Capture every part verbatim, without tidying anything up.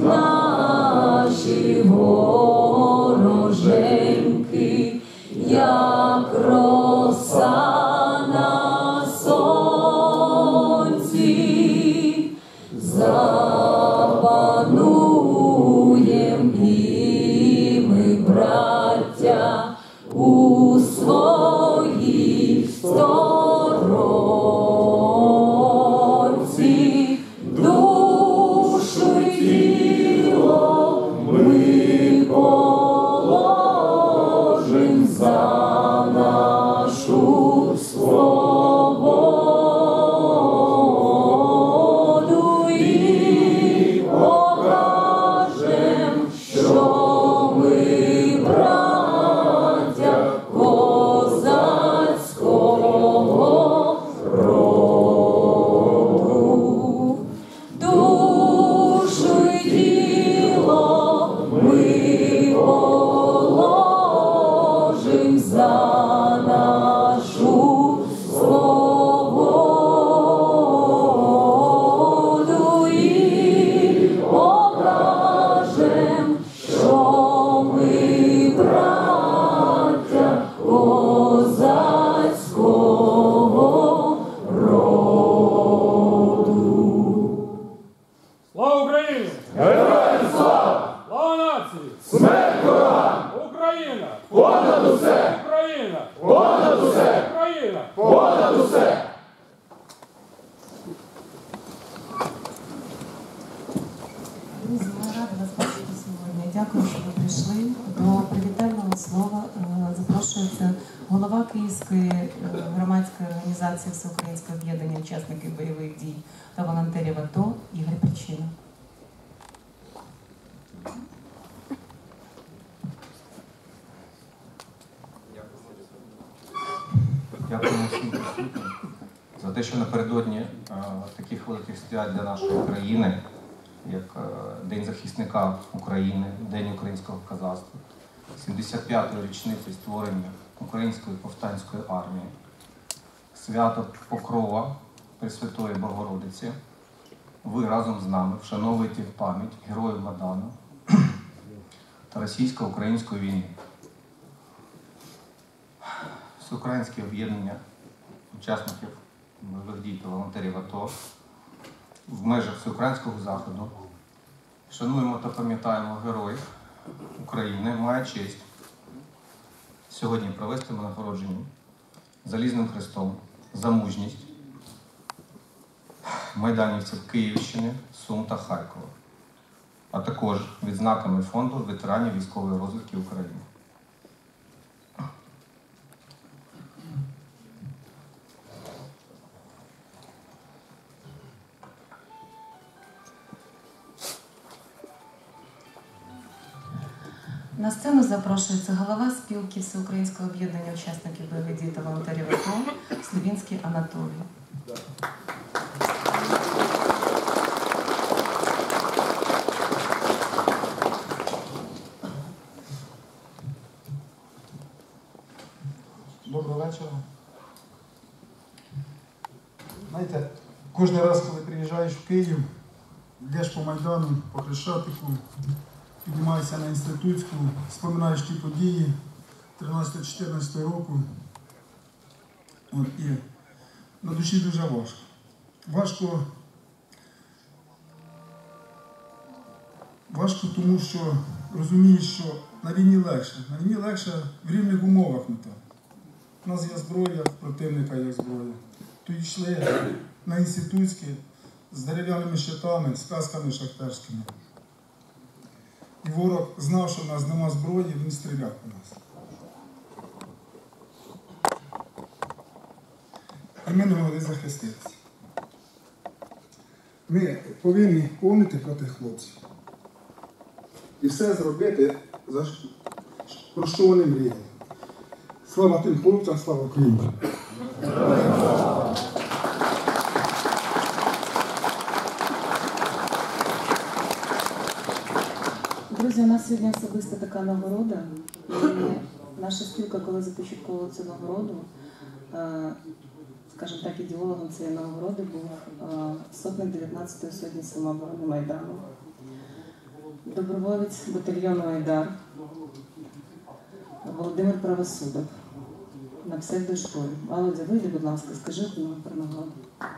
наші вороженьки, як роса на сонці, запануєм і ми, браття, у своїй сторонці, душу й тіло ми положим за нашу свободу і покажем, що ми браття козацького роду. Душу й тіло ми положим за нашу свободу і покажем, що ми браття козацького роду. Слава Україні! Героям слава! Слава нації! Смерть ворогам! Україна! Понад усе! Україна! Понад усе! Україна! Понад усе! Друзі, ми раді вас бачити сьогодні. Дякую, що ви прийшли. До привітального слова е, запрошується голова Київської е, громадської організації Всеукраїнське об'єднання учасників бойових дій та волонтерів АТО Ігор Причина. Дякуємо всім присутнім за те, що напередодні е, таких великих свят для нашої країни, як е, День захисника України, День українського козацтва, сімдесят п'ятої річниці створення Української повстанської армії, свято Покрова Пресвятої Богородиці, ви разом з нами вшановуєте в пам'ять героїв Майдану та російсько-української війни. Всеукраїнське об'єднання учасників бойових дій та волонтерів АТО в межах всеукраїнського заходу шануємо та пам'ятаємо героїв України, має честь сьогодні провести нагородження Залізним Хрестом за мужність майданівців Київщини, Сум та Харкова, а також відзнаками фонду ветеранів військової розвідки України. На сцену запрошується голова спілки Всеукраїнського об'єднання учасників бойових дій та волонтерів АТО Слівінський Анатолій. Доброго вечора. Знаєте, кожен раз, коли приїжджаєш в Київ, йдеш по Майдану, по Хрещатику, піднімаєшся на Інститутську, споминаєш ті події тринадцятого-чотирнадцятого року. От, і на душі дуже важко. Важко, важко тому, що розумієш, що на війні легше. На війні легше в рівних умовах не так. У нас є зброя, в противника є зброя. То йшли на Інститутські з дерев'яними щитами, з касками шахтарськими. І ворог знав, що в нас нема зброї, він стріляв по нас. І ми не могли захиститися. Ми повинні помнити про тих хлопців. І все зробити, за про що вони мріяли. Слава тим хлопцям, слава Україні! Друзі, у нас сьогодні особиста така нагорода. І наша спілка, коли започатковувала цю нагороду, скажімо так, ідеологом цієї нагороди був сотник дев'ятнадцятої сотні самооборони Майдану. доброволець батальйону Айдар Володимир Правосудов на псевдошколі. Володя, вийди, будь ласка, скажи нам про нагоду.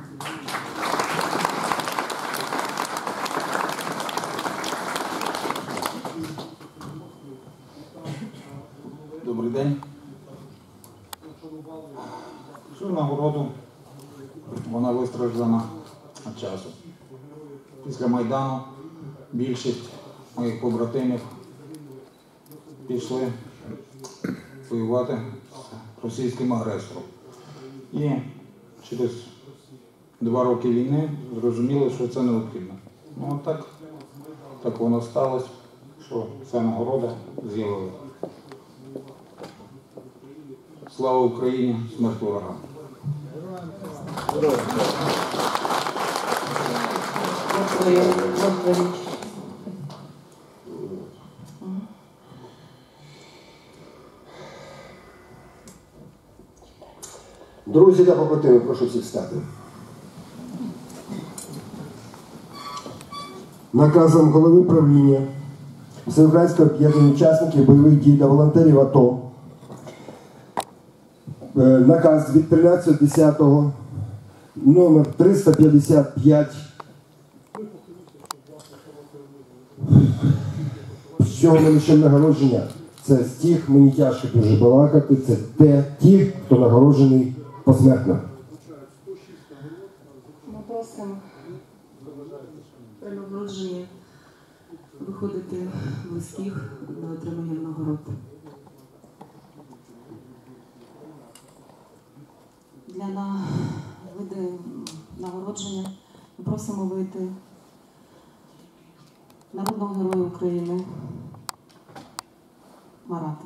Добрий день. Цю нагороду вона вистраждана від часу. Після Майдану більшість моїх побратимів пішли воювати з російським агресором. І через два роки війни зрозуміли, що це необхідно. Ну так, так воно сталося, що ця нагорода з'явилася. Слава Україні, смерть ворогам. Друзі та побратими, прошу всіх стати. Наказом голови правління Всеукраїнського об'єднання учасників бойових дій та волонтерів АТО наказ від тринадцятого десятого номер триста п'ятдесят п'ять. З чого ми лише нагородження? Це з тих, мені тяжко дуже балакати, це те, ті, хто нагороджений посмертно. Ми просимо при нагородженні виходити близьких до отримання нагород. Для на види нагородження ми просимо вийти народного героя України Марата.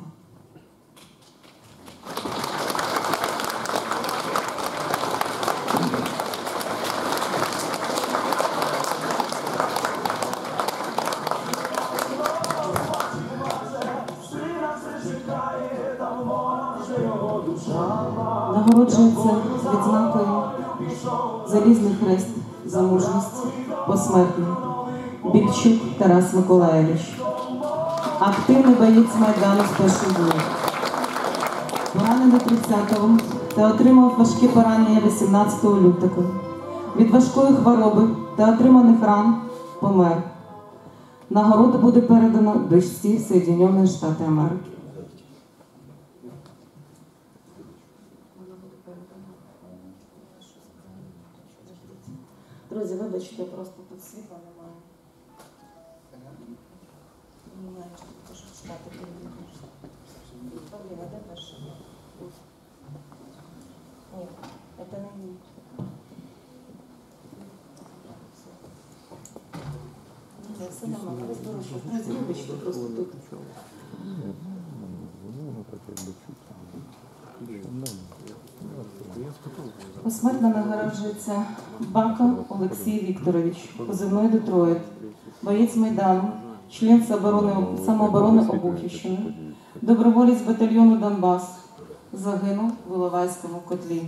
Нагороджується відзнакою Залізний хрест за мужність посмертно Більчук Тарас Миколаєвич. Активний боєць Майдану з перших днів. Поранений тридцятого та отримав важкі поранення вісімнадцятого лютого. Від важкої хвороби та отриманих ран помер. Нагорода буде передана дочці Соєдинених Штатів Америки. Друзі, вибачте, просто тут світла немає. Не знаю, чи тут що читати телевізор. Павліна, де перша? Ні, це не мій. Ні, все нормально, розберуся. Друзі, вибачте, просто тут. Посмертно нагороджується Бака Олексій Вікторович, позивний Детройт, боєць Майдану, член самооборони Обухівщини, доброволець батальйону Донбас, загинув в Іловайському котлі.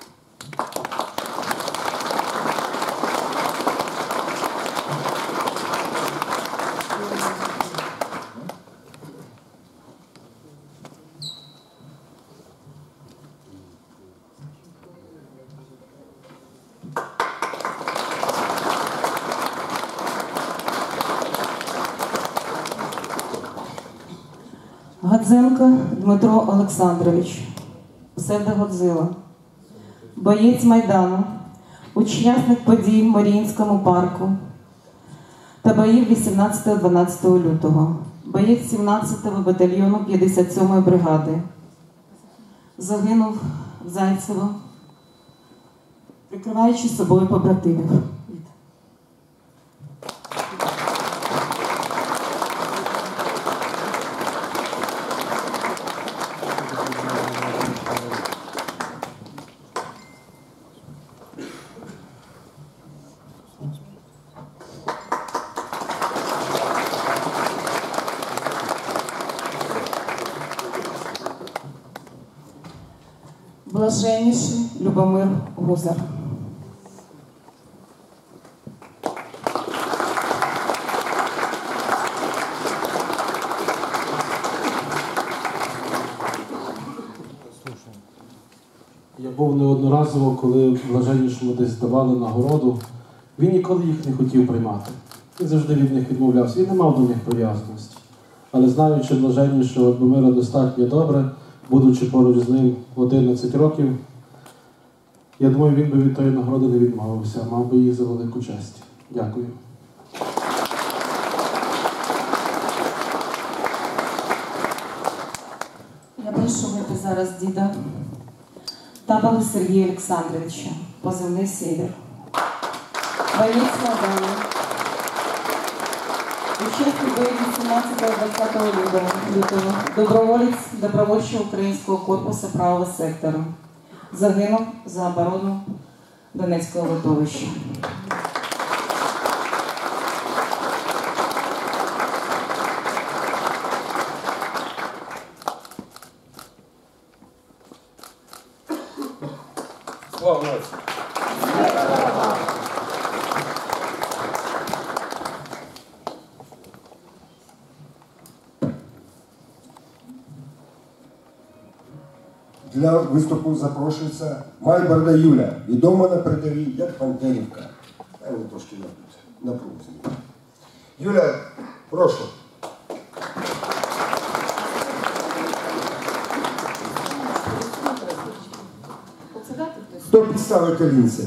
Гадзенко Дмитро Олександрович, псевдо-Годзила, боєць Майдану, учасник подій в Маріїнському парку та боїв вісімнадцятого-дванадцятого лютого, боєць сімнадцятого батальйону п'ятдесят сьомої бригади. Загинув в Зайцево, прикриваючи собою побратимів. Блаженніший Любомир Гузар. Я був неодноразово, коли блаженнішому десь давали нагороду. Він ніколи їх не хотів приймати. Він завжди від них відмовлявся. Він не мав до них прив'язаності. Але знаючи блаженнішого Любомира достатньо добре, будучи поруч з ним одинадцять років, я думаю, він би від тої нагороди не відмовився, а мав би її за велику честь. Дякую. Я прошу вийти зараз діда Табала Сергія Олександровича, позивний «Сєвєр». Боєць Майдану. Учасник боїв вісімнадцятого-двадцятого лютого. Доброволець добровольчого українського корпусу правого сектору. Загинув за оборону Донецького литовища. Слава нації! Для виступу запрошується Майборда Юля, відома на передовій як Пантерівка. Хай вони трошки напружені. Юля, прошу. Хто підставив колінці?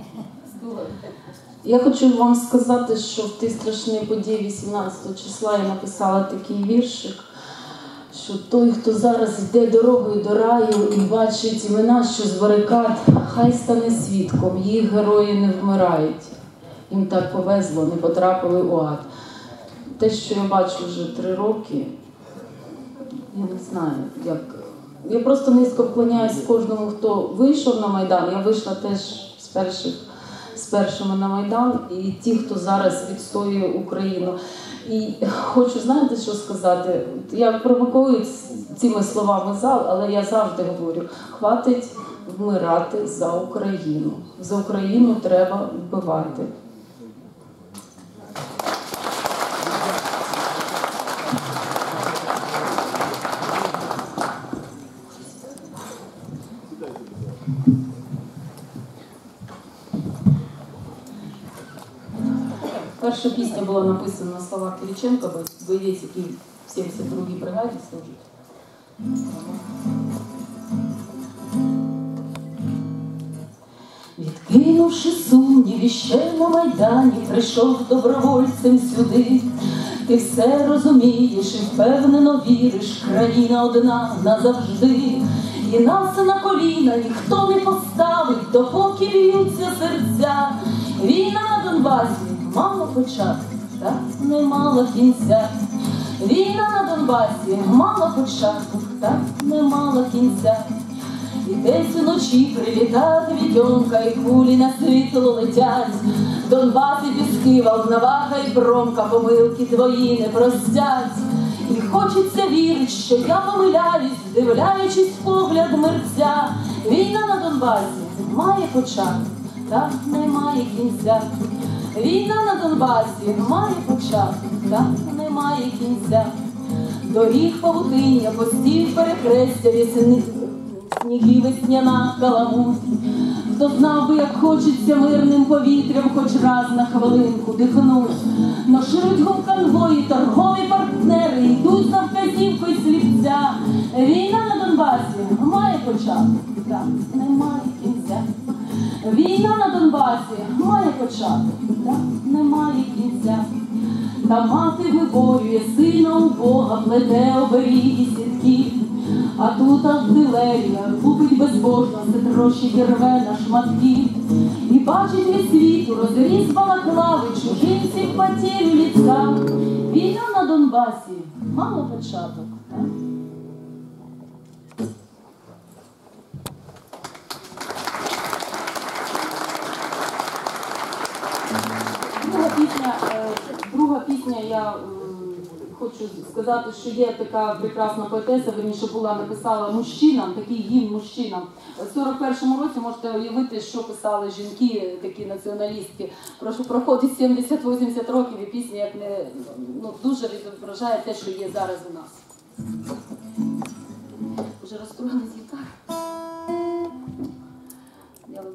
Я хочу вам сказати, що в ті страшні події вісімнадцятого числа я написала такий віршик, що той, хто зараз йде дорогою до раю і бачить імена, що з барикад, хай стане свідком, їх герої не вмирають. Їм так повезло, не потрапили у ад. Те, що я бачу вже три роки, я не знаю, як... Я просто низько вклоняюсь кожному, хто вийшов на Майдан. Я вийшла теж з перших, з першими на Майдан, і ті, хто зараз відстоює Україну. І хочу, знаєте, що сказати? Я провокую цими словами зал, але я завжди говорю, хватить вмирати за Україну. За Україну треба вбивати. Перша пісня була написана на словах Кириченка, боєць, який в сімдесят другій бригаді служить. Відкинувши сумніви, ще на Майдані прийшов добровольцем сюди. Ти все розумієш і впевнено віриш, країна одна назавжди. І нас на коліна ніхто не поставить, допоки б'ються серця. Війна на Донбасі мала початку, та не мала кінця. Війна на Донбасі мала початку, та не мала кінця. І десь уночі прилітає вітьонка, і кулі на світло летять. Донбас і піски, Волноваха і Промка, помилки твої не простять. І хочеться вірить, що я помиляюсь, вдивляючись в погляд мерця. Війна на Донбасі має початок, та не має кінця. Війна на Донбасі має початок, та не має кінця. Доріг павутиння, постів перехрестя, весни, сніги весняна каламуть. Хто знав би, як хочеться мирним повітрям хоч раз на хвилинку дихнуть. Ношируть гумконвої, торгові партнери, йдуть за вказівкою слівця. Війна на Донбасі має початок, та не має кінця. Війна на Донбасі має початок, та не має кінця. Та мати виборює сина у Бога, плете оберіги сітки. А тут артилерія лупить безбожно, все трощить і рве на шматки. І бачить від світу розріз балаклави, чужинців потерю ліця. Війна на Донбасі мала початок, так? Друга пісня, друга пісня, я хочу сказати, що є така прекрасна поетеса, верніше була, написала мужчинам, такий гімн мужчинам. В сорок першому році можете уявити, що писали жінки, такі націоналістки. Проходить сімдесят-вісімдесят років, і пісня як не, ну, дуже відображає те, що є зараз у нас. Вже розстроєна з гітари.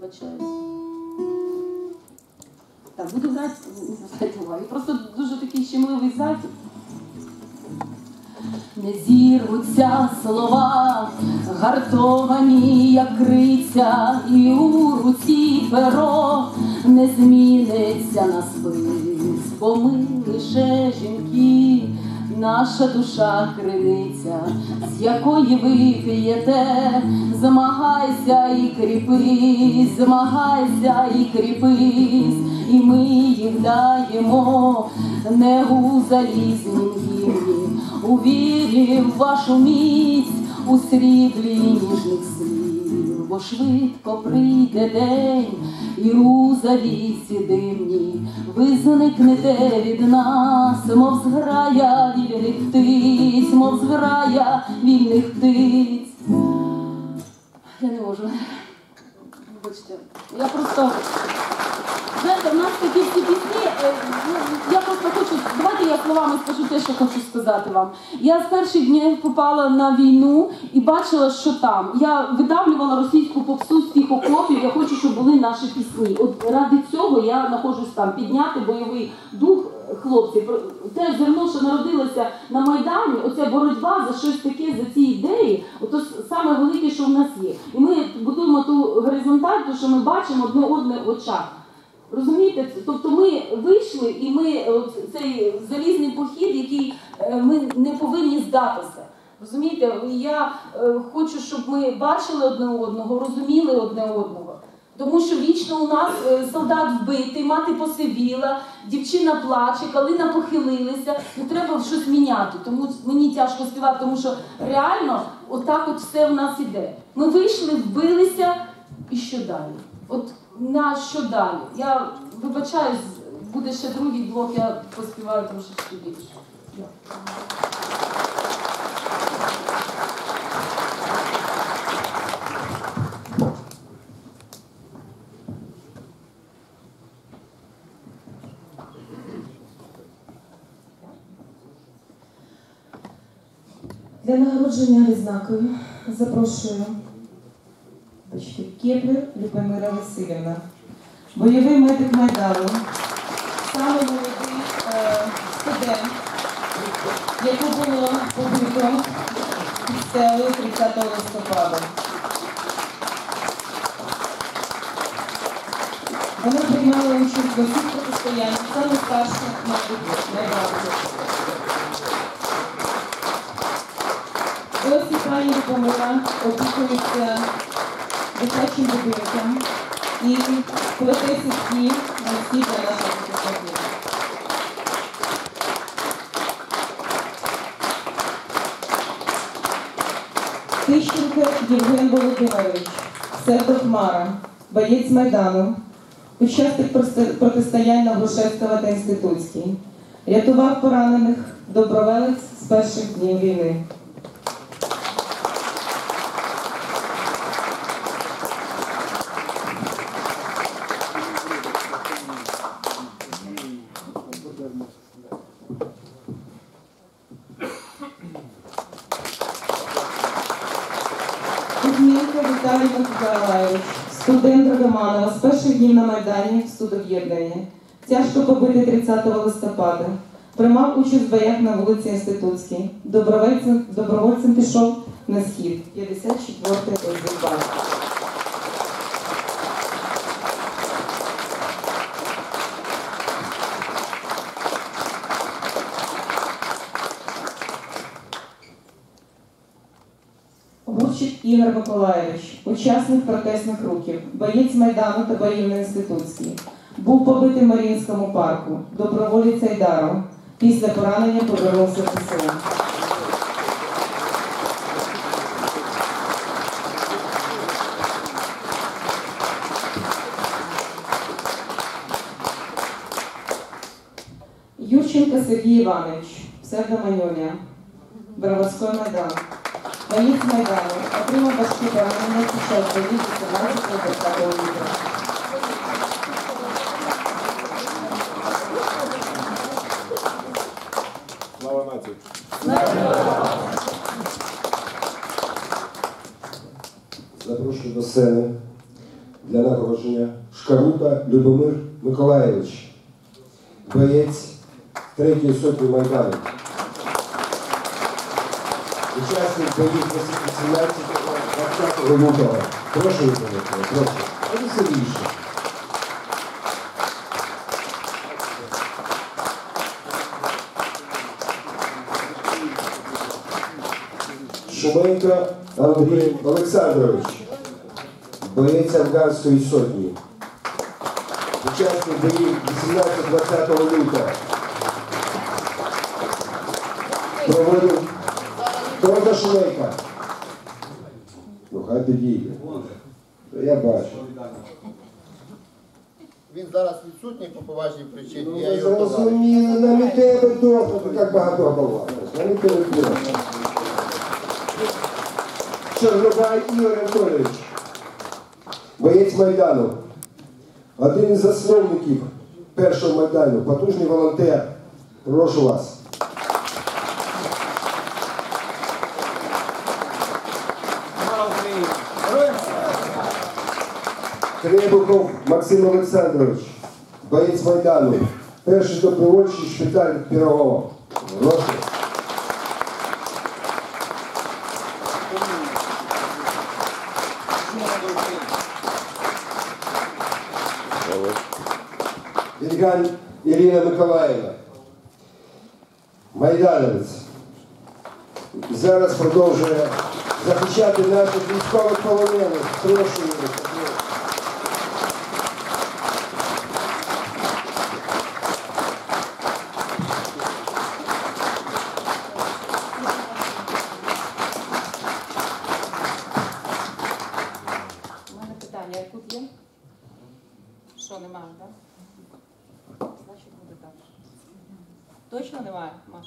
вибачаюсь. Так, буду грати, не звертайте увагу. Просто дуже такий щемливий захід. Не зірвуться слова, гартовані, як криця, і у руці перо не зміниться на спис, бо ми лише жінки, наша душа криниця, з якої ви п'єте, змагайся і кріпись, змагайся і кріпись, і ми їх даємо не у залізнім гімні, у вірі в вашу міць, у сріблі ніжних слів, бо швидко прийде день, і у завісі димній ви зникнете від нас, мов зграя вільних птиць, мов зграя вільних птиць. Я не можу. Вибачте, я просто... Знаєте, в нас такі всі пісні, я просто хочу, давайте я словами скажу те, що хочу сказати вам. Я з перших днів попала на війну і бачила, що там. Я видавлювала російську попсу з тих окопів, я хочу, щоб були наші пісні. От ради цього я знаходжусь там, підняти бойовий дух хлопців. Те зерно, що народилося на Майдані, оця боротьба за щось таке, за ці ідеї, ото саме велике, що в нас є. І ми будуємо ту горизонталь, то, що ми бачимо одне одне в очах. Розумієте? Тобто ми вийшли і ми, от цей залізний похід, який ми не повинні здатися. Розумієте? Я е, хочу, щоб ми бачили одне одного, розуміли одне одного. Тому що вічно у нас е, солдат вбитий, мати посивіла, дівчина плаче, калина похилилися, ну треба щось міняти. Тому мені тяжко співати, тому що реально отак от все в нас іде. Ми вийшли, вбилися, і що далі? От на що далі? Я вибачаюсь, буде ще другий блок, я поспіваю трошечки більше. Для нагородження відзнакою запрошую бачите, Кеплер Любомира Васильівна, бойовий медик Майдану, саме молодий е, студент, яку було побито під стелею тридцятого листопада. Вона приймала участь в усіх протистояннях, саме старша Майдану. Ось і пані Любомира опікується дитячим будинком і плете сітки на всі для наших дітей. Тищенко Євген Володимирович, псевдохмара, боєць Майдану, учасник протистоянь на Грушевського та Інститутській, рятував поранених, доброволець з перших днів війни. Кузьменко Віталій Миколаївич, студент Драгоманова, з перших днів на Майдані в студоб'єднанні, тяжко побитий тридцятого листопада, приймав участь в боях на вулиці Інститутській, добровольцем, добровольцем пішов на схід, п'ятдесят четвертий Озербайджан. Гурчик Ігор Миколаєвич, учасник протестних рухів, боєць Майдану та боїв на Інститутській. Був побитий в Маріїнському парку, доброволець Айдару. Після поранення повернувся в СССР. Юрченко Сергій Іванович, псевдоманюня, Броварський Майдан. Боєць Майдану, отримав важкі поранення під час боїв вісімнадцятого-двадцятого лютого. Слава нації! Запрошую до сцени для нагородження Шкарута Любомир Миколаєвич, боєць третьої сотні Майдану. Учасник боїв вісімнадцятого лютого. Прошу виконати, прошу. А ви все більше. Шуменко Андрій Олександрович, боєць Афганської сотні. Учасник боїв вісімнадцятого-двадцятого лютого. Проводив Хто Шуменко? Ну, хай підійде. Я бачу. Він зараз відсутній по поважній причині. Ну, я ви його зрозуміли, нам і тебе добре, ти як багато говориш. Нам і тебе добре. Чорнобай Ігор Анатолійович, боєць Майдану, один із засновників першого Майдану, потужний волонтер. Прошу вас. Требухов Максим Олександрович, боєць Майдану, перший добровольчий шпиталь Пірогова. Прошу. Ільган Ірина Миколаївна, майдановець, зараз продовжує захищати наших військових полонених. Прошу її. У мене питання, як тут є? Що, немає, так? Значить, буде так. Точно немає, Маша?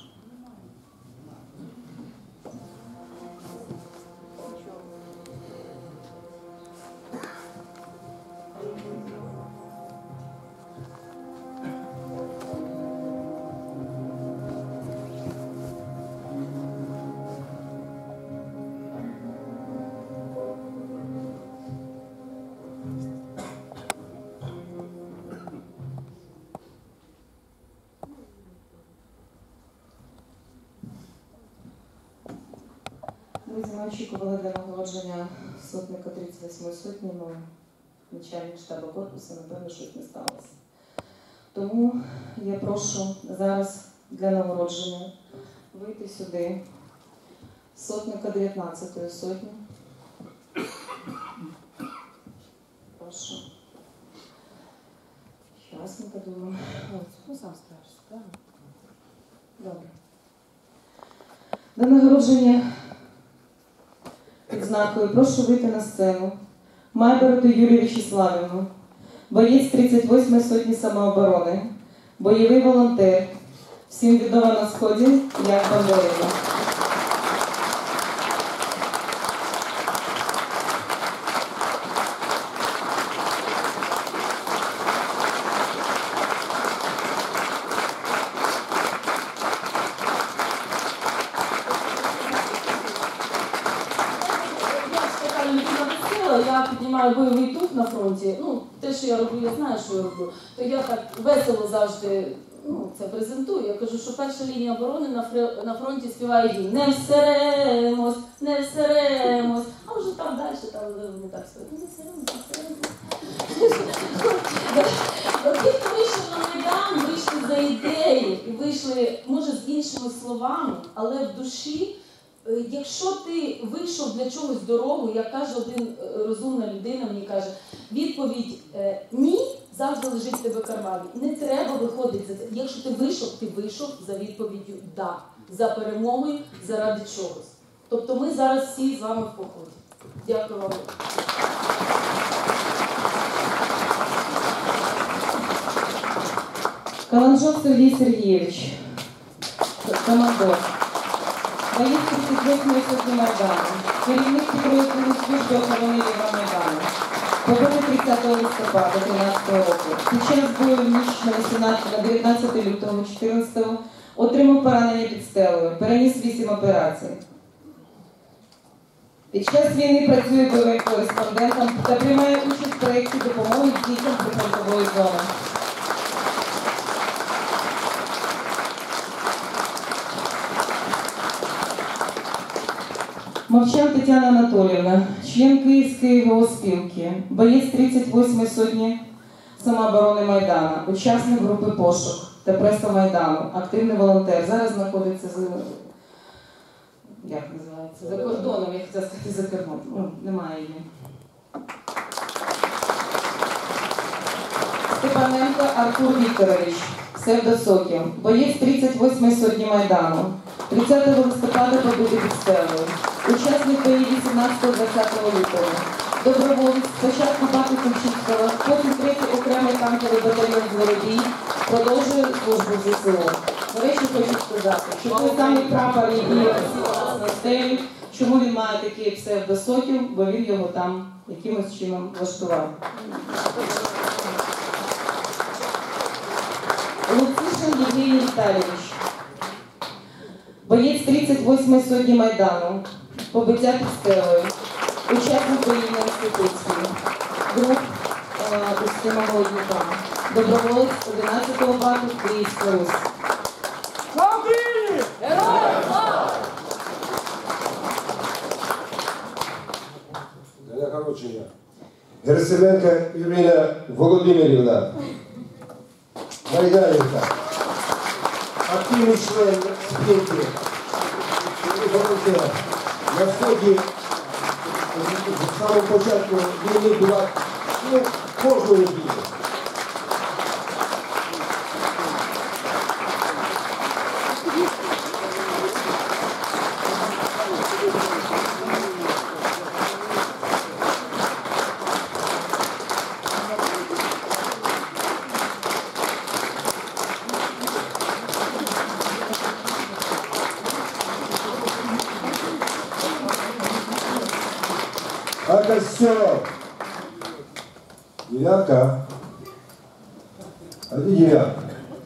Друзі, ми очікували для нагородження сотника тридцять восьмої сотні, але начальник штабу корпусу, напевно, щось не сталося. Тому я прошу зараз для нагородження вийти сюди сотника дев'ятнадцятої сотні. Прошу. Щас ми подумаємо. Ну, сам справишся, правильно? Добре. Для нагородження відзнакою прошу вийти на сцену Майбороту Юлію Вячеславівну, боєць тридцять восьмої сотні самооборони, бойовий волонтер, всім відома на Сході, як Бандерівна. Я піднімаю бойовий дух на фронті, ну, те, що я роблю, я знаю, що я роблю, то я так весело завжди ну, це презентую. Я кажу, що перша лінія оборони на, фр... на фронті співає гімн. Не всеремось, не всеремось, а вже там далі, там не так співають. Не всеремось, не всеремось. Ті, хто вийшов на Майдан, вийшли за ідею і вийшли, може, з іншими словами, але в душі. Якщо ти вийшов для чогось дорогу, як каже один розумна людина, мені каже, відповідь «ні» завжди лежить в тебе в кармані. Не треба виходити за це. Якщо ти вийшов, ти вийшов за відповіддю «да», за перемогою, заради чогось. Тобто ми зараз всі з вами в поході. Дякую вам. Каланжов Сергій Сергійович, командор. Боєць тридцять восьмої сотні Майдану, керівник підрозділу служби охорони Льва Майдану. Побили тридцятого листопада тринадцятого року. Під час бою в ніч на дев'ятнадцяте лютого чотирнадцятого отримав поранення під Стелею, переніс вісім операцій. Під час війни працює бойовим кореспондентом та приймає участь в проєкті допомоги дітям прифронтової зони. Мовчан Тетяна Анатоліївна, член Київської госпілки, боєць тридцять восьмої сотні самооборони Майдану, учасник групи «Пошук» та преса Майдану, активний волонтер. Зараз знаходиться з... як називається? За кордоном, я хотіла сказати, за кордоном. Ну, немає її. Степаненко Артур Вікторович, псевдосокіл, боєць тридцять восьмої сотні Майдану, тридцятого листопада побитий під Стелою, учасник боїв вісімнадцятого-двадцятого лютого, доброволець, спочатку Бати Кульчицького, потім третій окремий танковий батальйон «Звородій», продовжує службу в ЗСУ. До речі, хочу сказати, що той самий прапор і на стелі, чому він має такий псевдосокіл, бо він його там якимось чином влаштував. Луцишин Євгеній Віталійович, боєць тридцять восьмої сотні Майдану, побиття під Стелою, учасник боїв на Інститутській, груп у Стимового Дніпра, доброволець одинадцятого бату Київська Русь. Слава Україні! Героям слава! Для народження. Герасименко Ірина Володимирівна, Майданівка, активний член спілки, волонтер. На сході з самого початку війни була, ну, кожної війни. А костер. Девятка. А где девятка?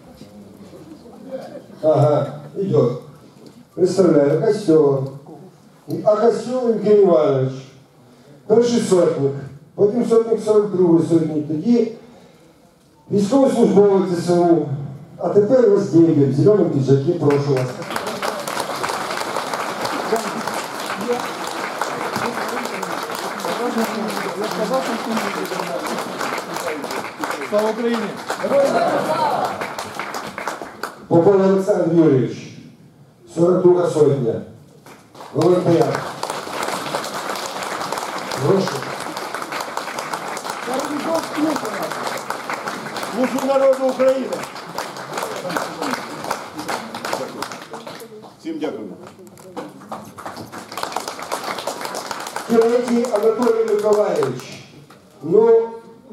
Ага, идет. Представляю, костер. А костер Евгений Иванович. Перший сотник. Потім сотник сорок другої сотні. Тоді військовослужбовець ЗСУ. А тепер розділі в зеленому піджакі. Прошу вас. Слава Україні! Попов Олександр Юрійович, сорок друга сотня. Волонтер. Прошу. Служу народу України. Всім дякую. Третій Анатолій Миколаївич. Ну,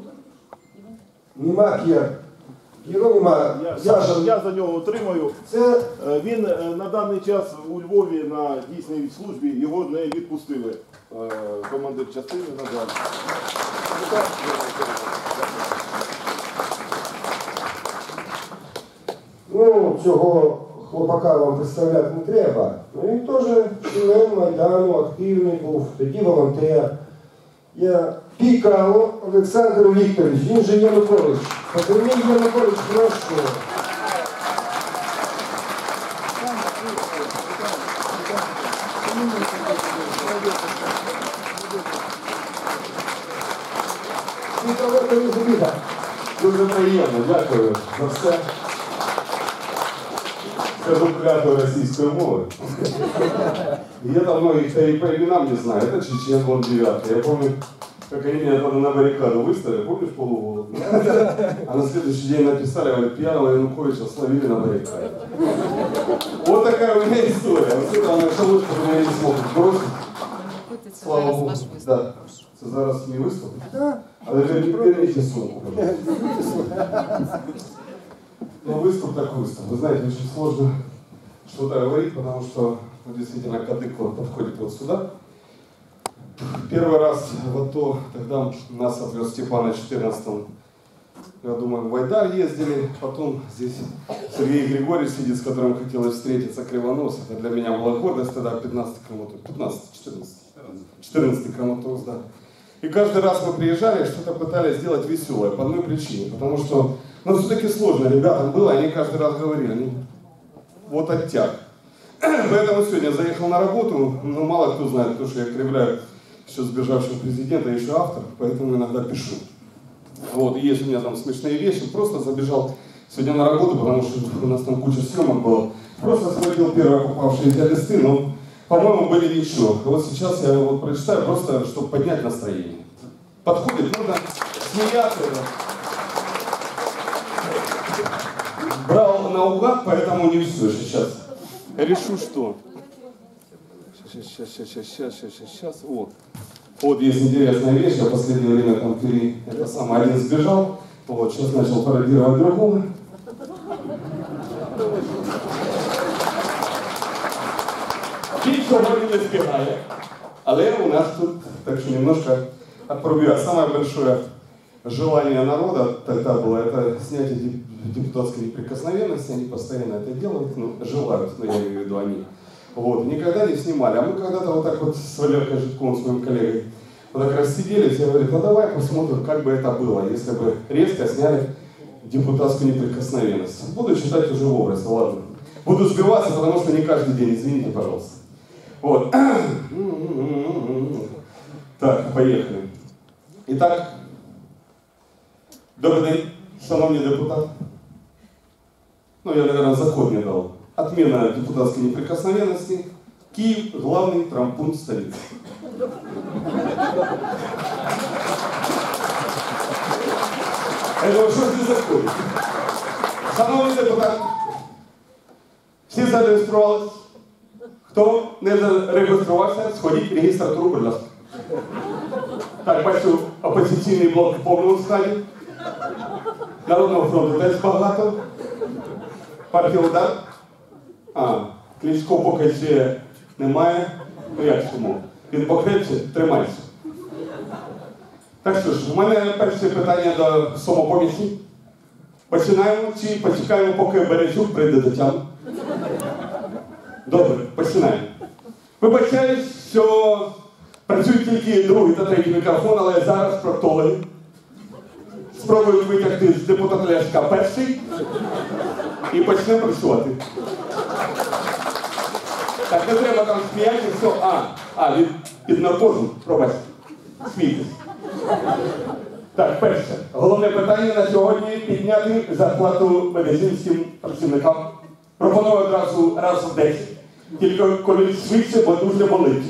нема П'єр. Його нема. Я, Я, я, я за нього отримаю. Це... Він на даний час у Львові на дійсній службі, його не відпустили. Командир частини, на жаль. Ну, цього хлопака вам представляти не треба. Ну, він теж член Майдану, активний був, тоді волонтер. Я Пікало Олександр Вікторович, він же Янукович. Поверніть Янукович, прошу. Дуже приємно, дякую за все. Скажу клятву російської мови. Я там многих и по именам не знаю. Это Чечен, он девятый. Я помню, как они меня там на баррикаду выставили, помнишь, полуголод? А на следующий день написали, говорят, пьяного Януковича словили на баррикаде. Вот такая у меня история. Вот это на шалочку меня не смогут бросить. Слава Богу. Да. Це зараз не виступ? А тепер перейдите сумку, пожалуйста. Ну, выступ так выступ. Вы знаете, очень сложно что-то говорить, потому что ну, действительно кадык вот подходит вот сюда. Первый раз в АТО, тогда нас отвез Степана в четырнадцатом году, мы в Айдар ездили, потом здесь Сергей Григорьевич сидит, с которым хотелось встретиться, Кривонос. Это для меня была гордость тогда, пятнадцать кому-то, пятнадцать-четырнадцать. четырнадцатый Краматорск, да. И каждый раз мы приезжали, что-то пытались сделать веселое, по одной причине. Потому что, ну, все-таки сложно ребятам было, они каждый раз говорили, ну, вот оттяг. Поэтому сегодня заехал на работу, но мало кто знает, потому что я кривляю еще сбежавшего президента, еще автор, поэтому иногда пишу. Вот, и есть у меня там смешные вещи, просто забежал сегодня на работу, потому что у нас там куча съемок было. Просто схватил первые попавшиеся листы, но, по-моему, были ничего. Вот сейчас я вот прочитаю, просто чтобы поднять настроение. Подходит, нужно смеяться. Брал наугад, поэтому не все сейчас. Решу, что. Сейчас, сейчас, сейчас, сейчас, сейчас, сейчас. Вот. Вот есть интересная вещь, я в последнее время там пере... это сам один сбежал, вот, сейчас начал пародировать другого. И сьогодні не збігає. Але у нас тут, так что немножко отпробую. Самое большое желание народа тогда было, это снятие депутатской неприкосновенности, они постоянно это делают, ну, желают, но я имею в виду они. Вот, никогда не снимали. А мы когда-то вот так вот с Валеркой Житковым, с моим коллегой, вот так раз сиделись, я говорю, ну давай посмотрим, как бы это было, если бы резко сняли депутатскую неприкосновенность. Буду читать уже в образе, ладно. Буду сбиваться, потому что не каждый день, извините, пожалуйста. Вот. Так, поехали. Итак, добрый день, шановні депутат. Ну, я, наверное, закон не дал. Отмена депутатской неприкосновенности. Киев – главный травмпункт столицы. Это что здесь заходит? Шановні депутати, всі зареєструвалися. Хто не зареєструвався, сходіть в реєстратуру, будь ласка. Так, бачу, опозиційний блок в повному складі. Народного фронту теж багато. Партія «Удар». А, Кличко поки ще немає. Ну як чому? Він покрепче, тримайся. Так що ж, у мене перше питання до самопомічі. Починаємо чи почекаємо, поки Березюк прийде до тями? Добре, починаємо. Вибачаюсь, що працюють тільки другий та третій мікрофон, але зараз проктологи спробують витягти з депутата Ляшка перший і почнемо працювати. Так, не треба там сміяти, все. А, а, він під наркозом, пробачте, смійтесь. Так, перше. Головне питання на сьогодні – підняти зарплату медицинським працівникам. Пропоную одразу раз в десять. Тільки коли швидше, бо дуже болить.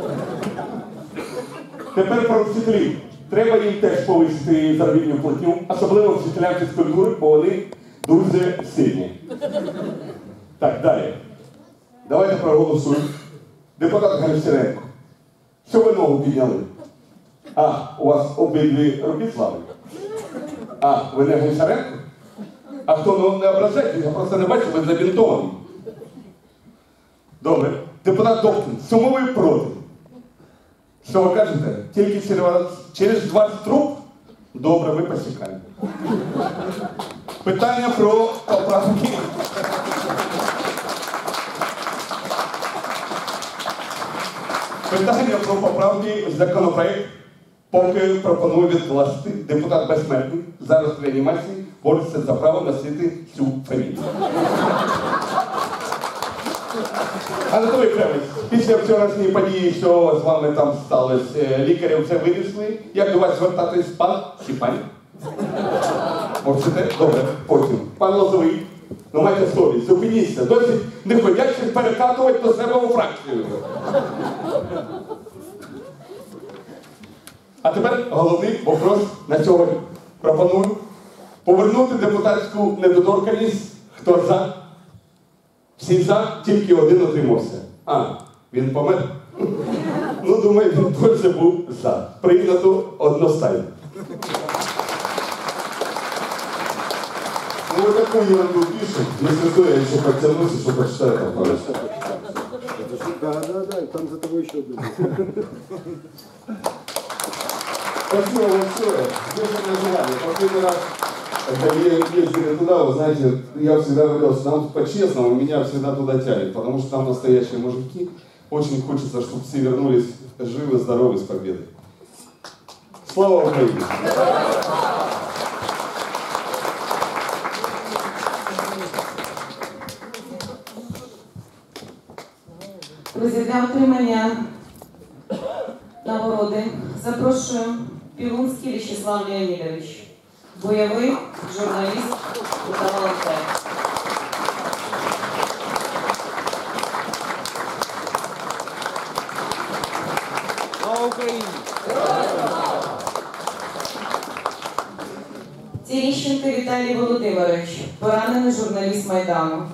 Тепер про вчителів. Треба їм теж повисити заробітну платню, особливо вчителям фізкультури, бо вони дуже сильні. Так, далі. Давайте проголосуємо. Депутат Гончаренко. Що ви ногу підняли? А, у вас обидві руки слави? А, ви не Гончаренко? А хто, ну не ображайте, я просто не бачу, ви забінтовані. Добре. Депутат Добкін, чому ви проти? Що ви кажете? Тільки через двадцять труб? Добре, ми почекаємо. Питання про поправки. Питання про поправки в законопроект, поки пропоную відкласти. Депутат безсмертний, зараз в реанімації, бореться за право носити цю фамілію. Анатолій Кремль, після вчорашньої події, що з вами там сталося, лікарі все вирішили, як до вас звертатись пан чи пані? Можете? Добре, потім. Пан Лозовий, ну майте совість, зупиніться, досить не ходячи перекатувати до себе у фракцію. А тепер головний вопрос на сьогодні. Пропоную повернути депутатську недоторканність. Хто за? Всі за, тільки один утримався. А, він помер? Ну, думаю, він точно був за. Прийнято одностайно. Ну, вот такую ерунду пишут. Если что, я еще подтянусь, еще почитаю там пару. Да, да, да, там за тобой еще будет. Спасибо большое. Спасибо за желание. Последний раз, когда мы ездили туда, вы знаете, я всегда говорил, что нам по-честному меня всегда туда тянет, потому что там настоящие мужики. очень хочется, чтобы все вернулись живы, здоровы, с победой. Слава Украине! Друзі, для отримання нагороди запрошую Пілунський В'ячеслав Леонідович, бойовий журналіст та волонтер. Слава Україні! Терещенко Віталій Володимирович, поранений журналіст Майдану.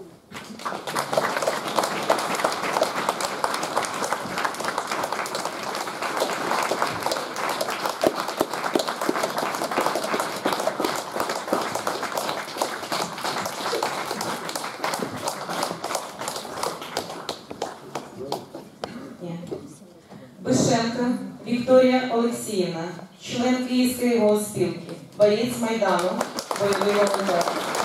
Бишенко Вікторія Олексіївна, член Київської госпілки, боєць Майдану, бойовий волонтер.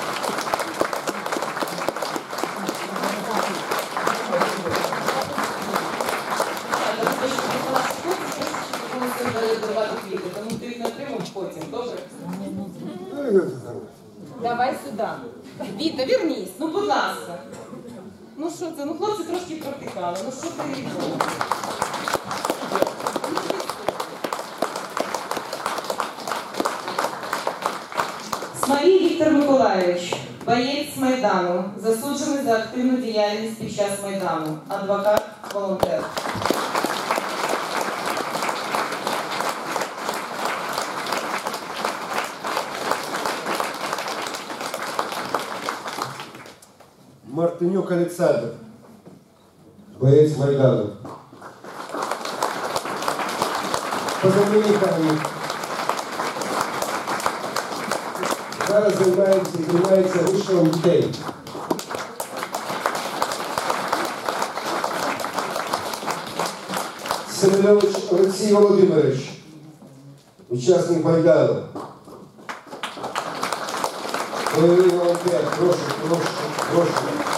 Тому ти їх не отримав потім, добре? Давай сюди. Віта, вернись, ну будь ласка. Ну що це, ну хлопці трошки протикали, ну що ти їх робиш? Смолій Віктор Миколайович, боєць Майдану, засуджений за активну діяльність під час Майдану, адвокат, волонтер. Мартинюк Олександр, боєць Майдану. Позамініканий. Зараз займається і займається вишивом дітей. Семенович Олексій Володимирович, учасник Майдану. Бойовий волонтер, прошу, прошу, прошу.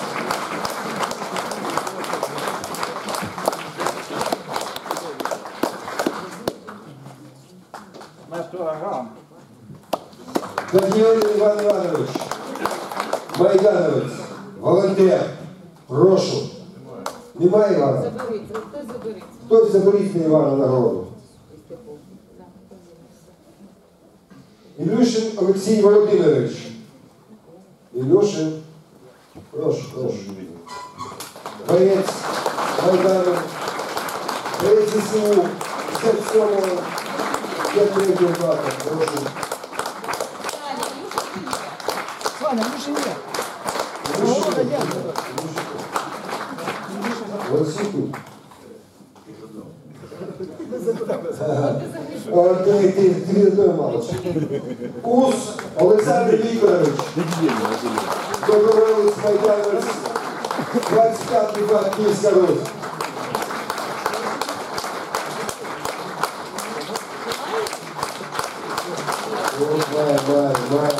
Даніл Іван Іванович, майдановець, волонтер, прошу. Немає Івана? Заберіть, хтось заберіть. Хтось заберіть на Івана нагороду. Ілюшин Олексій Володимирович. Ілюшин, прошу, прошу. Боєць Майдану, боєць ЗСУ, п'ятдесят сьомого, п'ятдесят третього брата, прошу. Саня, Ілюшин є. Ілюшин, ось і тут. О, ти, ти, ти, ти, мало. Ус Олександр Вікторович. Доброволець майдановець. двадцять п'ятий год Київська Русь. Має, має, має.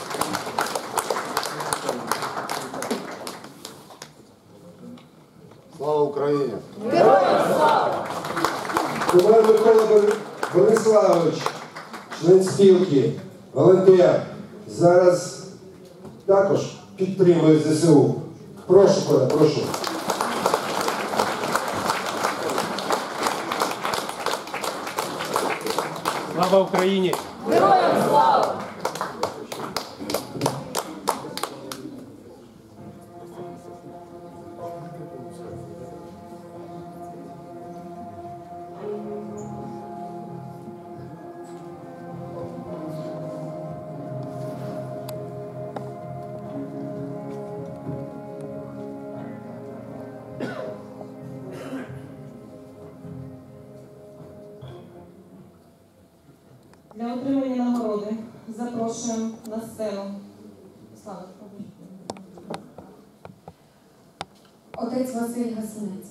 Слава Україні! Героям слава! Кумар Микола Бориславович, член спілки, волонтер, зараз також підтримує ЗСУ. Прошу, Коля, прошу. Слава Україні! Героям слава! Для отримання нагороди запрошуємо на сцену. Слава. Отець Василь Гасинець.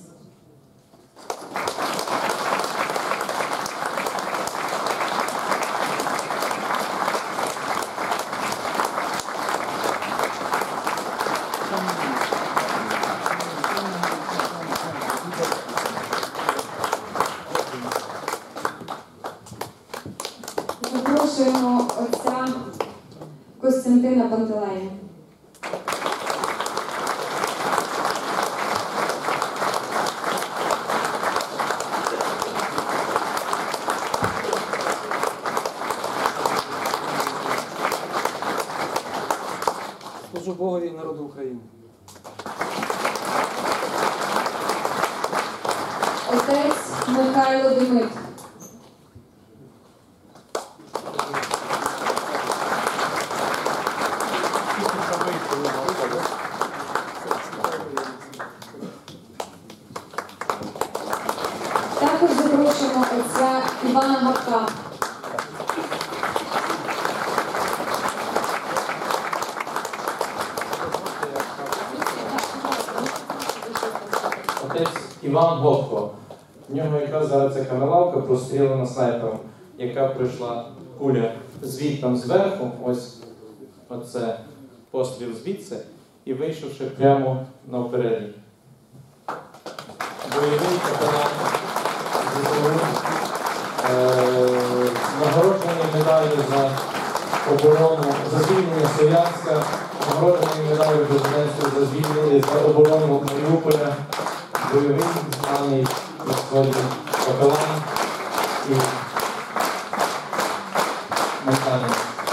Богові і народу України. Отець Михайло Демит. Також запрошуємо отця Івана Гапка. Отець Іван Бобко. В нього якраз зараз ця камелавка прострілена снайпером, яка прийшла куля звідти зверху, ось оце постріл звідси, і вийшовши прямо на передній. Бойовий капелан ЗСУ, е, нагороджений медаллю за оборону, за звільнення Слов'янська, нагороджений медаллю президентства за звільнення, за оборону Маріуполя, бойовий знаний сьогодні капелан і механік.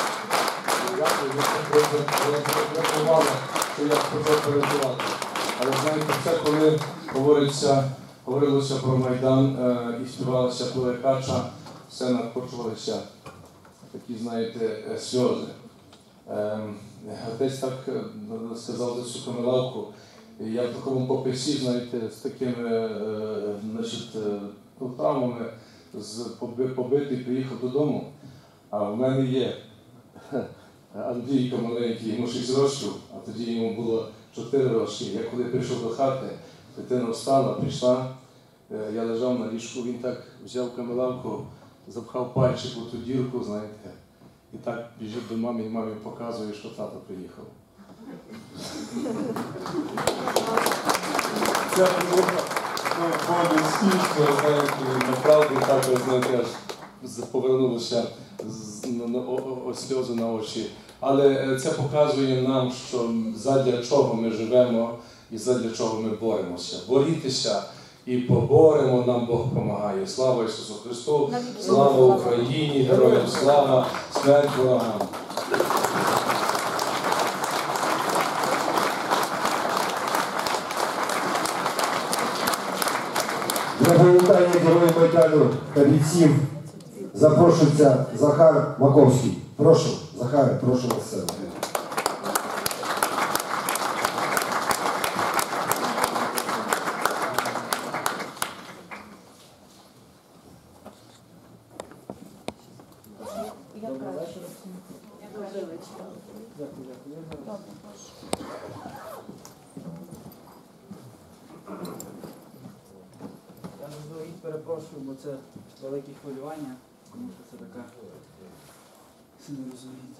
Увага, що я хотів передавати. Але знаєте, це коли говориться, говорилося про Майдан е, і співалася Плевекача, все накочувалися такі, знаєте, сльози. Е, Отець так е, сказав за цю камелавку. Я в такому пописі, знаєте, з такими е, значить, е, травмами, з побитий, приїхав додому, а в мене є Андрійко маленький, йому шість років, а тоді йому було чотири роки. Я коли прийшов до хати, дитина встала, прийшла, я лежав на ліжку, він так взяв камелавку, запхав пальчик у ту дірку, знаєте, і так біжить до мами, і мамі показує, що тато приїхав. Це було смішно, знаєте, направду так, знаєте, аж повернулося сльози на очі. Але це показує нам, що задля чого ми живемо і задля чого ми боремося. Борітеся і поборемо, нам Бог допомагає. Слава Ісусу Христу, слава Україні, героям слава, смерть ворогам. Для привітання героїв Майдану та бійців запрошується Захар Маковський. Прошу, Захаре, прошу вас сцену. Я заздалегідь перепрошую, бо це велике хвилювання, тому що це така, самі розумієте.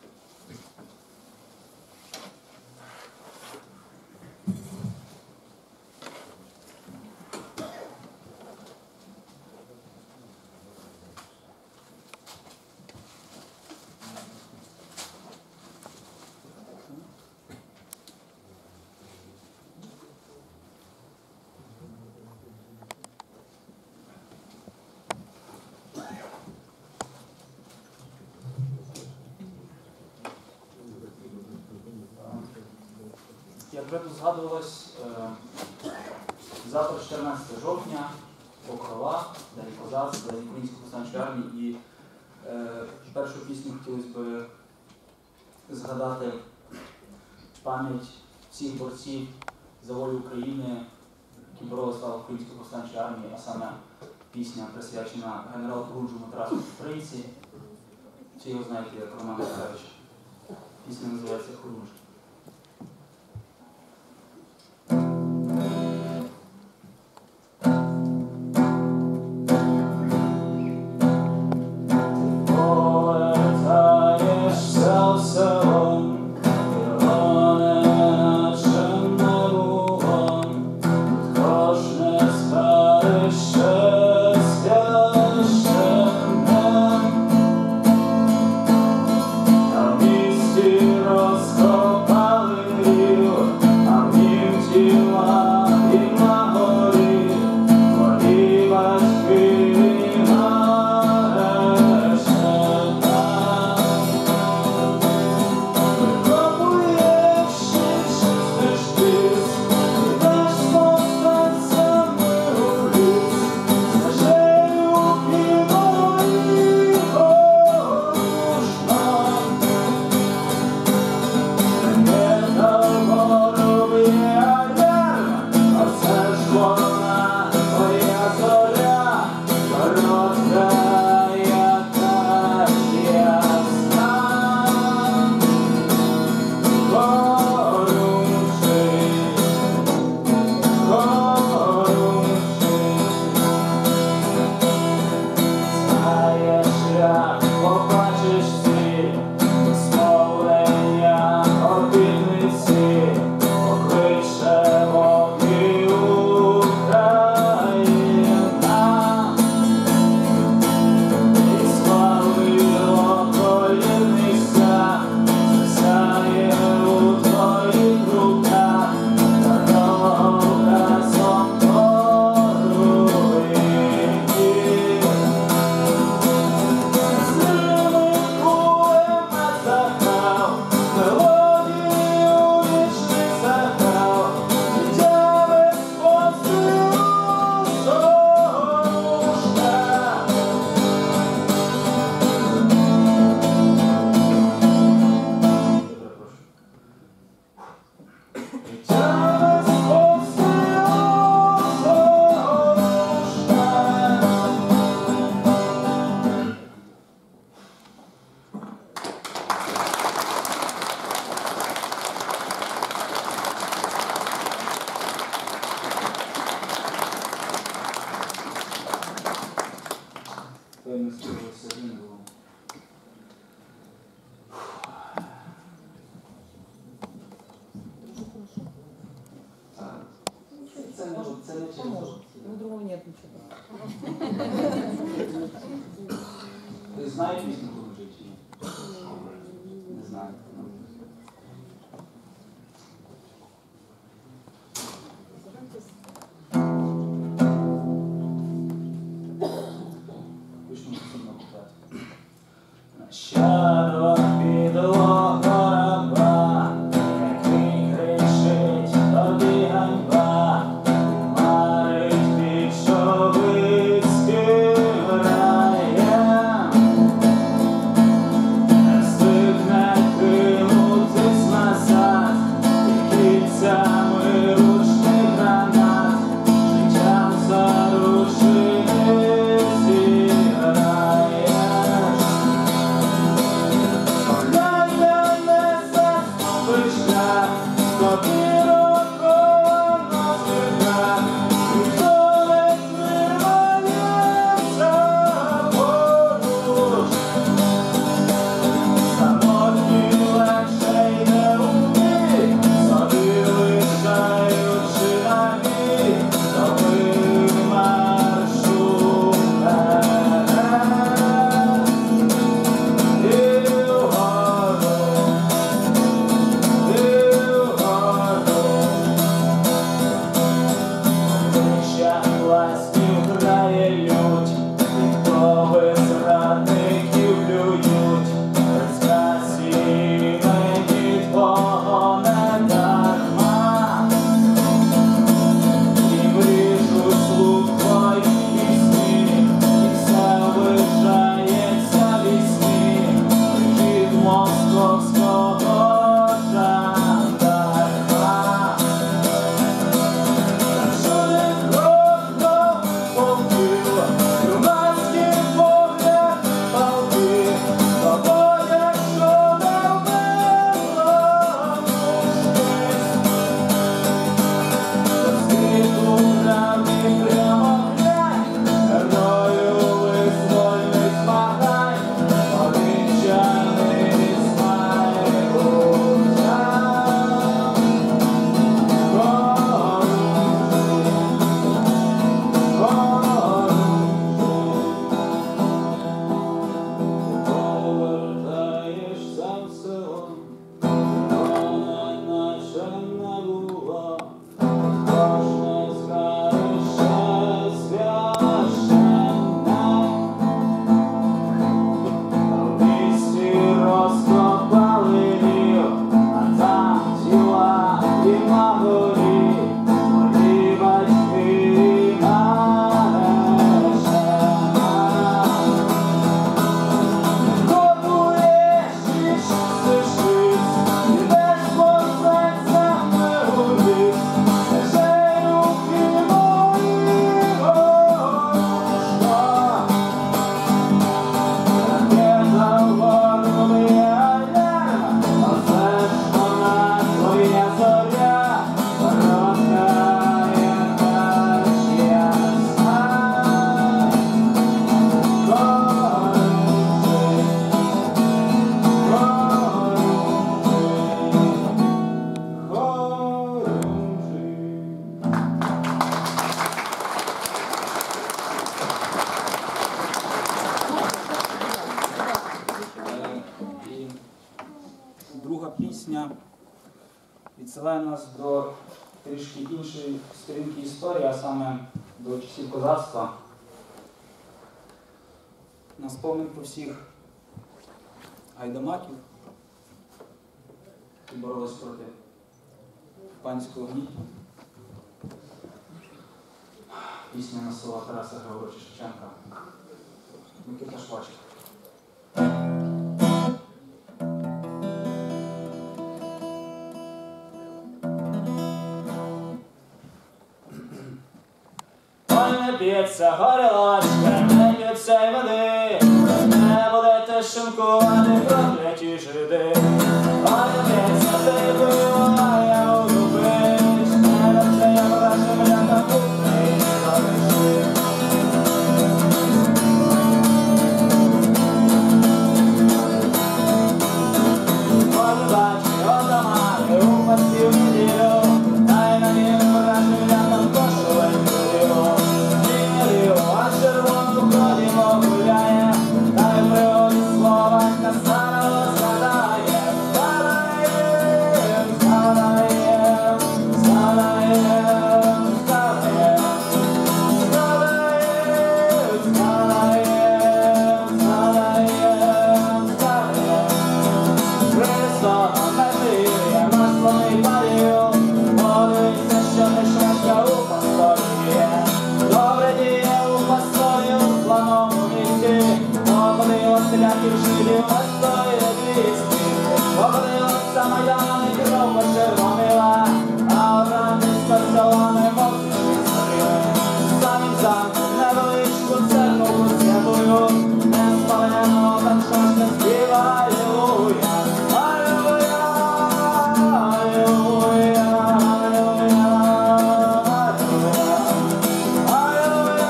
Як вже тут згадувалось, завтра чотирнадцяте жовтня, Покрова, День козацтва, День Української повстанчої армії. І е, першу пісню хотілося б згадати пам'ять всіх борців за волю України, які боролися славу Української повстанчої армії, а саме пісня присвячена генерал-поруджому Тарасу Купринці. Всі його знаєте як Роман Макарович. Пісня називається «Хорунжий». Розкопав Ти знаєш пісню «Подружжя» чи ні? Не знаю. Почну сильно питати. Щадо підло кораба, який кричить тобі ганьба, марить більшовицьким раєм, звикне кинутись назад, і кільцями ручних гранат, життям заручини зіграєш. Пісня відсилає нас до трішки іншої сторінки історії, а саме до часів козацтва. На спомин про всіх гайдамаків, які боролись проти панського гніту. Пісня на слова Тараса Григоровича Шевченка «Микита Швачка». Не б'ється горілочка, не б'ється й води, не будете шинкувати прокляті жиди. Ой, не б'ється ти биває у дубич, не б'ється я вашим лякам Україні залиши. Ой, бачи, отамани у пасті в неділю, дай на нім вашим лякам кошовень буділо. там невеличку церкову святую, не спалено, так що ж не співа, алілуя, алілуя, алілуя, алілуя,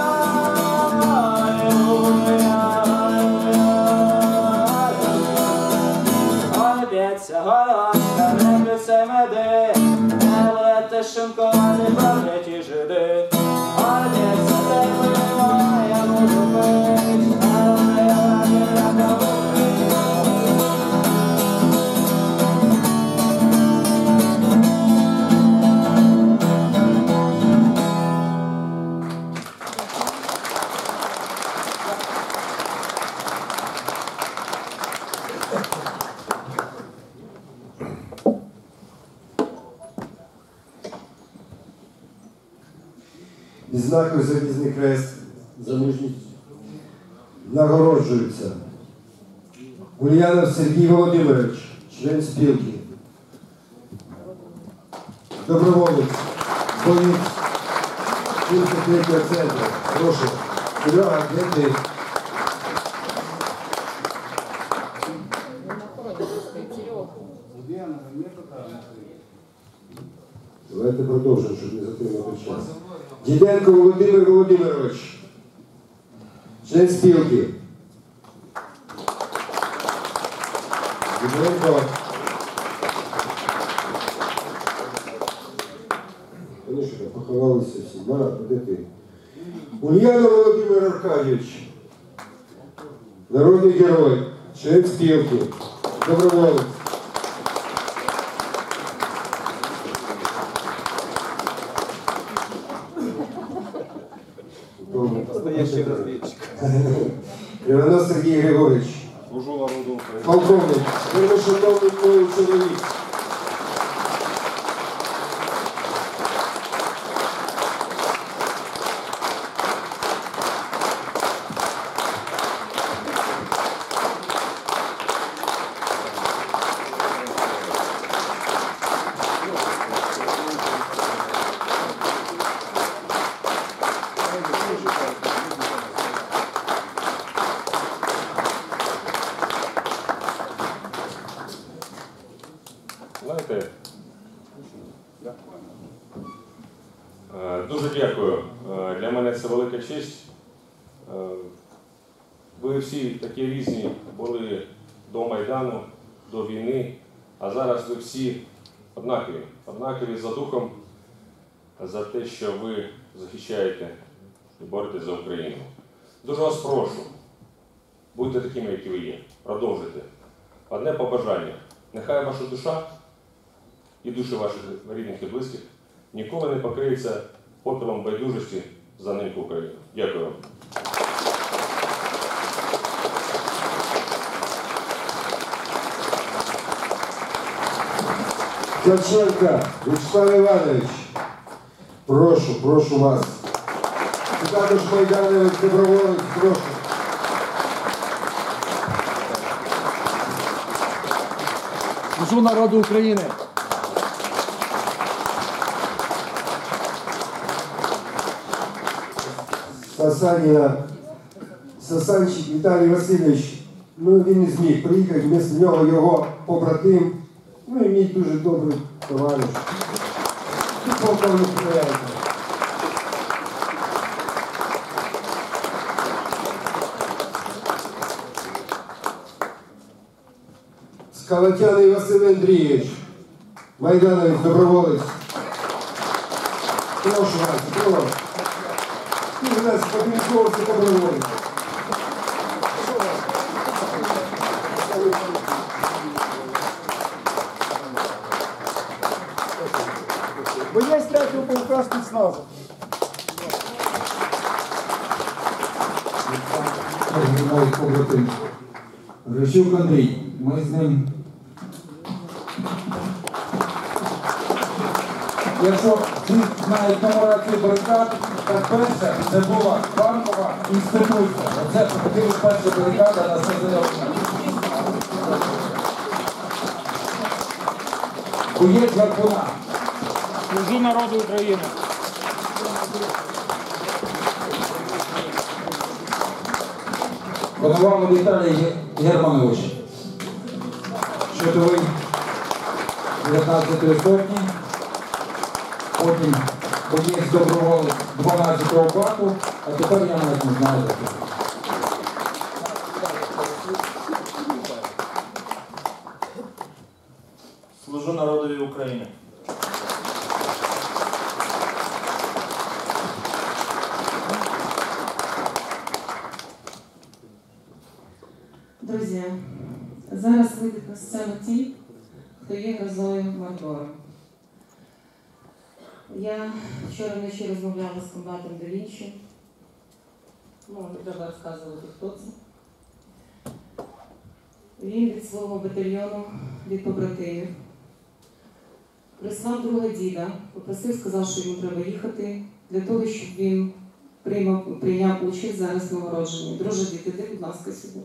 алілуя. Б'ється голова, не б'ється меди, не лете шинкувати прокляті жиди. Б'ється тепло, я можу пить, але я не Відзнакою Залізний Хрест за мужність нагороджується Ульянов Сергій Володимирович, член спілки, доброволець, боєць тридцять третього центру. Прошу, Серега, де ти? Давайте продовжимо, щоб не затримати час. Діденко Володимир Володимирович, член спілки. Діденко. Вони що, поховалися всі. Мара, де ти? Ульянов Володимир Аркадійович, народний герой, член спілки, доброволець. Настоящий разведчик. Кривонос Сергій Григорович. Служу народу України. Полковник, вельмишановний мною чоловік. Знаєте, дуже дякую. Для мене це велика честь. Ви всі такі різні були до Майдану, до війни, а зараз ви всі однакові. Однакові за духом, за те, що ви захищаєте і боретесь за Україну. Дуже вас прошу, будьте такими, які ви є. Продовжуйте. Одне побажання. Нехай ваша душа і душі ваших рідних і близьких ніколи не покриється попелом байдужості за неньку Україну. Дякую вам. Ткаченко Вячеслав Іванович, прошу, прошу вас. Це також майдановець, доброволець, прошу. Служу народу України. Сасаніна, Сасанчик Віталій Васильович, ну він не зміг приїхати, вместо нього його побратим, ну і мій дуже добрий товариш. І полковник Кривенко. Скалатяний Василь Андрійович, майдановець, доброволець. Прошу вас, прошу. Ти у нас подвійковці доброволець. Боєць третього полка спецназу. Мой побратим. Грищук Андрій. Ми з ним. Якщо всі знають нумерацію барикад, так перше це була банкова інституція. Оце походила перша барикада на Сазельовську. Боєць Гарпуна. Служу народу України. Коновалов Віталій Германович, щитовий дев'ятнадцятої сотні, потім боєць доброволець дванадцятого бату, а тепер я навіть не знаю. Служу народові України. Друзі, зараз вийдуть на сцену ті, хто є грозою Мордору. Я вчора вночі розмовляла з комбатом Да Вінчі. Ну, не треба розказувати, хто це. Він від свого батальйону, від побратимів, прислав друга діда, попросив, сказав, що йому треба їхати, для того, щоб він приймав, прийняв участь зараз в нагородженні. Друже дід, іди, будь ласка, сюди.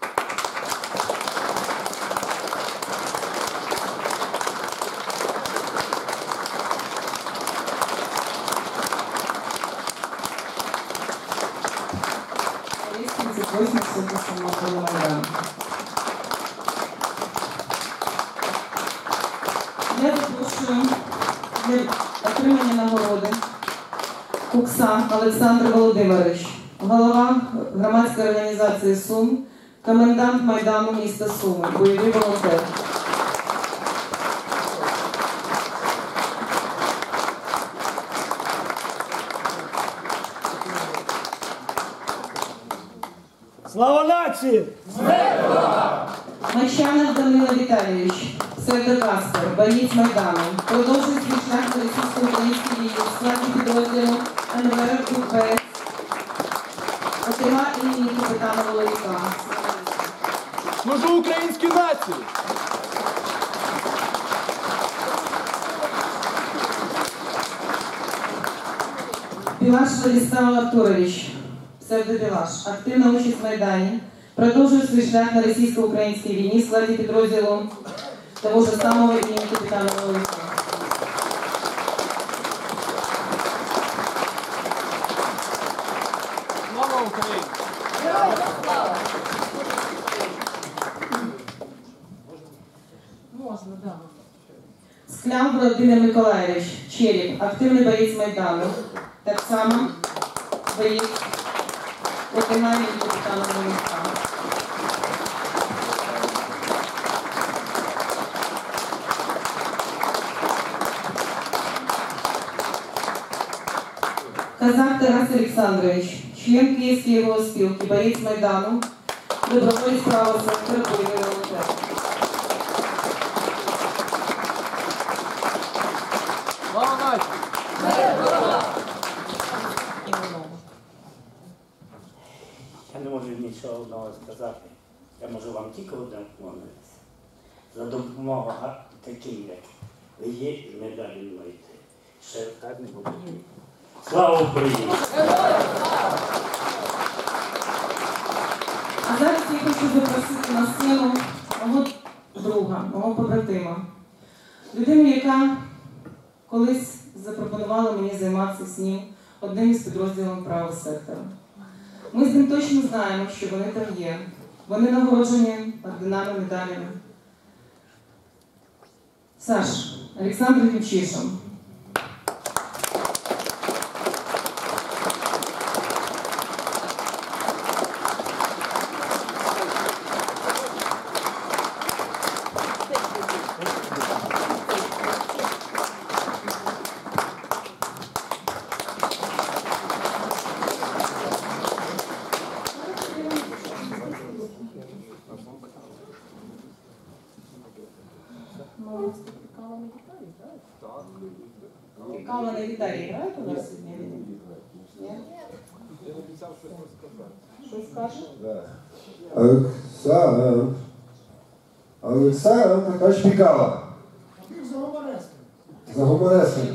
Я запрошую для отримання нагороди Кукса Олександр Володимирович, голова громадської організації Сум, комендант Майдану міста Суми, бойовий волонтер. Слава нації! Мащанов Данило Віталійович, псевдокастер, боєць Майдану, продовжує свій шлях на російсько-українській війні в складі підрозділу ен ве ер УПС, отримав імені капітана Воловіка. Служу українській нації! Білаш Владислав Артурович, псевдобілаш, активна участь в Майдані, продовжує свій шлях на російсько-українській війні в складі підрозділу того ж самого імені капітана Воловіка. Слава Україні! Можна, так. Скляв Володимир Миколаївич, Череп, активний боєць Майдану. Так само боєць отримання капітана Воловіка. Казак Тарас Олександрович, член Київської госпілки, боєць Майдану, доброволець правого сектора, бойовий волонтер. Слава нації! Я не можу нічого одного сказати. Я можу вам тільки одне вклонитися. За допомогу таким, як ви є, і ми далі маєте. Ще так не буде. Слава Україні! А зараз я хочу запросити на сцену мого друга, мого побратима. Людину, яка колись запропонувала мені займатися з ним одним із підрозділів правого сектора. Ми з ним точно знаємо, що вони там є. Вони нагороджені орденами, медалями. Саш, Олександр Гівчишин. Кава на гітарі грають у нас сьогодні? Ні? Щось скаже? Олександр. Олександр, така шпікала. За гумореском.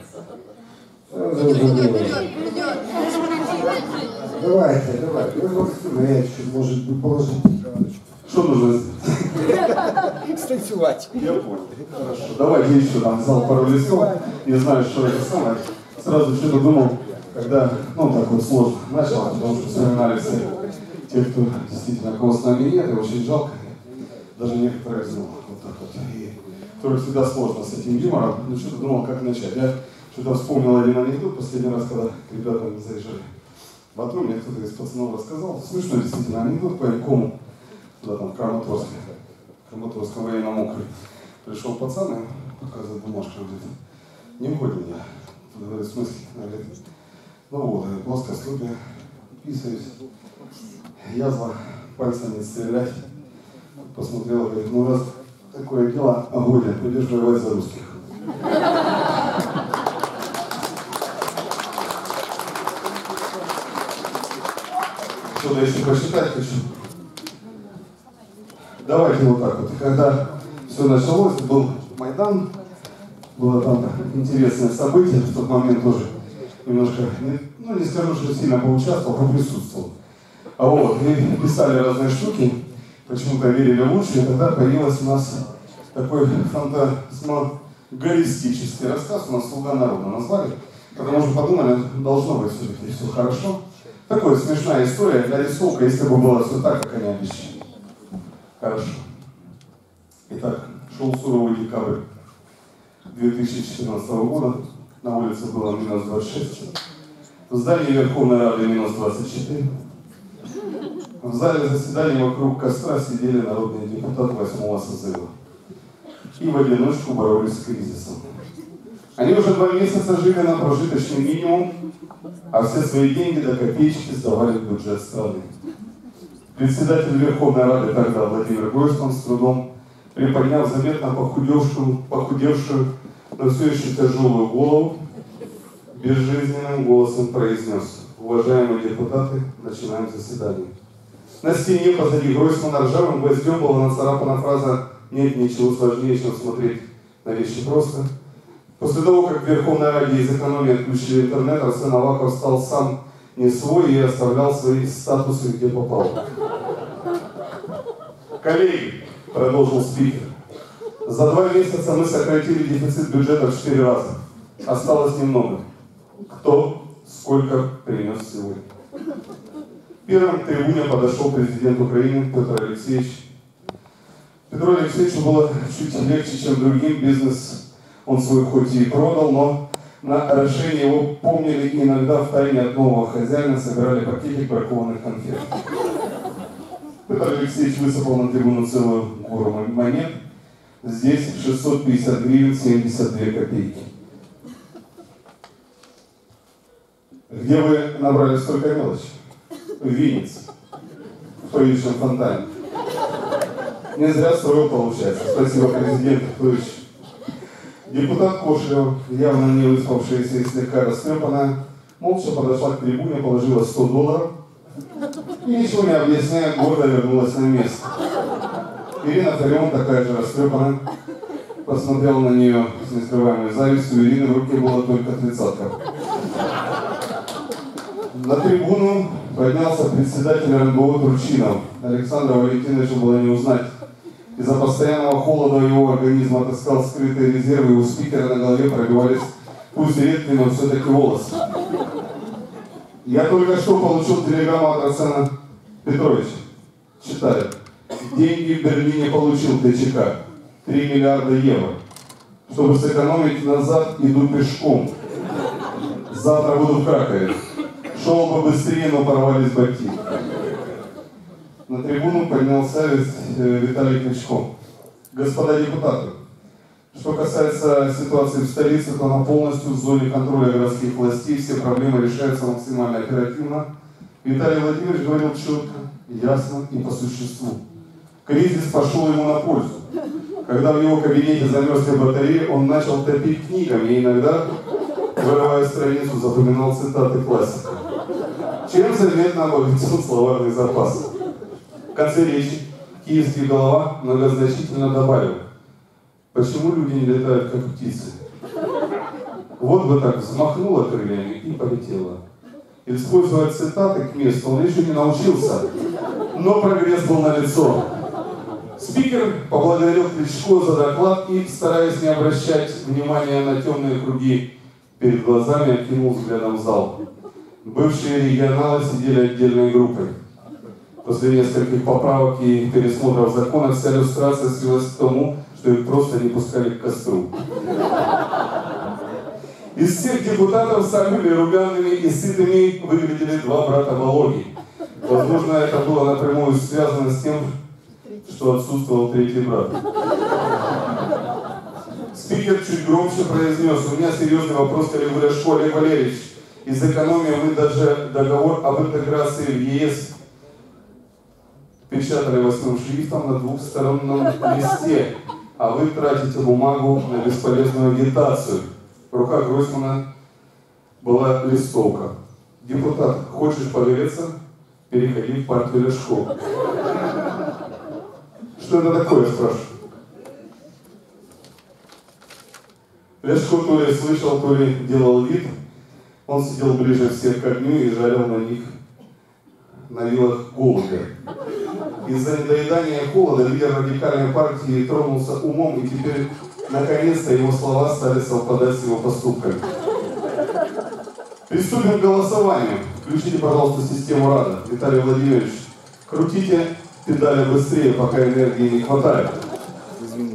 Давайте, давайте. Ви можете, може положити. Что нужно? Станцевать. Я понял. Хорошо. Давайте еще там взял пару листов. Не знаю, что это самое. Сразу что-то думал, когда, ну так вот сложно начал, потому что вспоминали все те, кто действительно, кого с нами нет, и очень жалко, даже некоторых знал. Вот так вот. И тоже всегда сложно с этим юмором. Ну, что-то думал, как начать. Я что-то вспомнил один анекдот последний раз, когда к ребятам заезжали в Бату, мне кто-то из пацанов рассказал. Смешной действительно анекдот по Инкому, туда там в Краматорске, в Краматорском военном округе. Пришел пацан и показывает бумажку, говорит, не угоден я. Тут говорит, в смысле? Говорит, ну вот, плоская ступня, писаюсь, язва, пальцем не стрелять. Посмотрел, говорит, ну раз такое дело, огонь, пойдешь воевать за русских. Что-то еще посчитать хочу. Давайте вот так вот. Когда все началось, был Майдан, было там интересное событие, в тот момент тоже немножко, ну не скажу, что сильно поучаствовал, поприсутствовал. А вот, и писали разные штуки, почему-то верили лучше, и тогда появился у нас такой фантасмагористический рассказ, у нас «Слуга народа» назвали, потому что подумали, должно быть все-таки все хорошо. Такая смешная история, нарисовка, если бы было все так, как они обещали. Хорошо. Итак, шел суровый декабрь две тысячи четырнадцатого года, на улице было минус двадцать шесть, в здании Верховной Рады минус двадцать четыре. В зале заседаний вокруг костра сидели народные депутаты восьмого созыва и в одиночку боролись с кризисом. Они уже два месяца жили на прожиточный минимум, а все свои деньги до копеечки сдавали в бюджет страны. Председатель Верховной Рады тогда Владимир Гройсман с трудом, приподняв заметно похудевшую, похудевшую, но все еще тяжелую голову, безжизненным голосом произнес: уважаемые депутаты, начинаем заседание. На стене позади Гройсмана ржавым гвоздем была нацарапана фраза «Нет ничего сложнее, чем смотреть на вещи просто». После того, как в Верховной Раде из экономии отключили интернет, Арсен Аваков стал сам не свой и оставлял свои статусы где попал. Коллеги, продолжил спикер, за два месяца мы сократили дефицит бюджета в четыре раза. Осталось немного. Кто сколько принес сегодня? Первым к трибуне подошел президент Украины Петр Алексеевич. Петру Алексеевичу было чуть легче, чем другим. Бизнес он свой хоть и продал, но на орошение его помнили и иногда втайне от нового хозяина собирали пакетик бракованных конфет. Петр Алексеевич высыпал на трибуну целую гору монет. Здесь шестьсот пятьдесят гривен семьдесят две копейки. Где вы набрали столько мелочи? В Виннице. В Троичном фонтане. Не зря строил, получается. Спасибо, президент Троич. Депутат Кошелев, явно не выспавшаяся и слегка растрепанная, молча подошла к трибуне, положила сто долларов и, ничего не объясняя, гордо вернулась на место. Ирина Фарион, такая же растрепанная, посмотрела на нее с нескрываемой завистью. У Ирины в руке была только тридцатка. На трибуну поднялся председатель эр эн бэ о Турчинов. Александра Валентиновича было не узнать. Из-за постоянного холода его организм отыскал скрытые резервы, и у спикера на голове пробивались пусть редкие, но все-таки волосы. Я только что получил телеграмму от Арсена Петровича. Читаю. Деньги в Берлине получил тэ че ка. три миллиарда евро. Чтобы сэкономить назад, иду пешком. Завтра буду в Кракове. Шел бы быстрее, но порвались ботинки. На трибуну поднялся Виталий Кличко. Господа депутаты, что касается ситуации в столице, то она полностью в зоне контроля городских властей, все проблемы решаются максимально оперативно. Виталий Владимирович говорил четко, ясно и по существу. Кризис пошел ему на пользу. Когда в его кабинете замерзли батареи, он начал топить книгами и иногда, вырывая страницу, запоминал цитаты классика. Чем заметно обогатил словарный запас. В конце речи киевский голова многозначительно добавил: почему люди не летают как птицы? Вот бы так взмахнула крыльями и полетела. Использовать цитаты к месту он еще не научился, но прогресс был налицо. Спикер поблагодарил Кличко за доклад и, стараясь не обращать внимания на темные круги перед глазами, окинул взглядом зал. Бывшие регионалы сидели отдельной группой. После нескольких поправок и пересмотров закона вся иллюстрация свелась к тому, что их просто не пускали к костру. Из всех депутатов самыми румяными и сытыми выглядели два брата Вологи. Возможно, это было напрямую связано с тем, что отсутствовал третий брат. Спикер чуть громче произнес: у меня серьезный вопрос к Олегу Ляшко. Олег Валерьевич, из экономии мы даже договор об интеграции в ЕС печатали восьмым шрифтом на двухстороннем листе, а вы тратите бумагу на бесполезную агитацию. В руках Гройсмана была листовка. Депутат, хочешь погореться? Переходи в партию Ляшко. Что это такое, спрашиваю? Ляшко то ли слышал, то ли делал вид. Он сидел ближе всех к огню и жарил на них на вилах голубя. Из-за недоедания холода лидер радикальной партии тронулся умом, и теперь наконец-то его слова стали совпадать с его поступками. Приступим к голосованию. Включите, пожалуйста, систему Рада. Виталий Владимирович, крутите педали быстрее, пока энергии не хватает. Извините.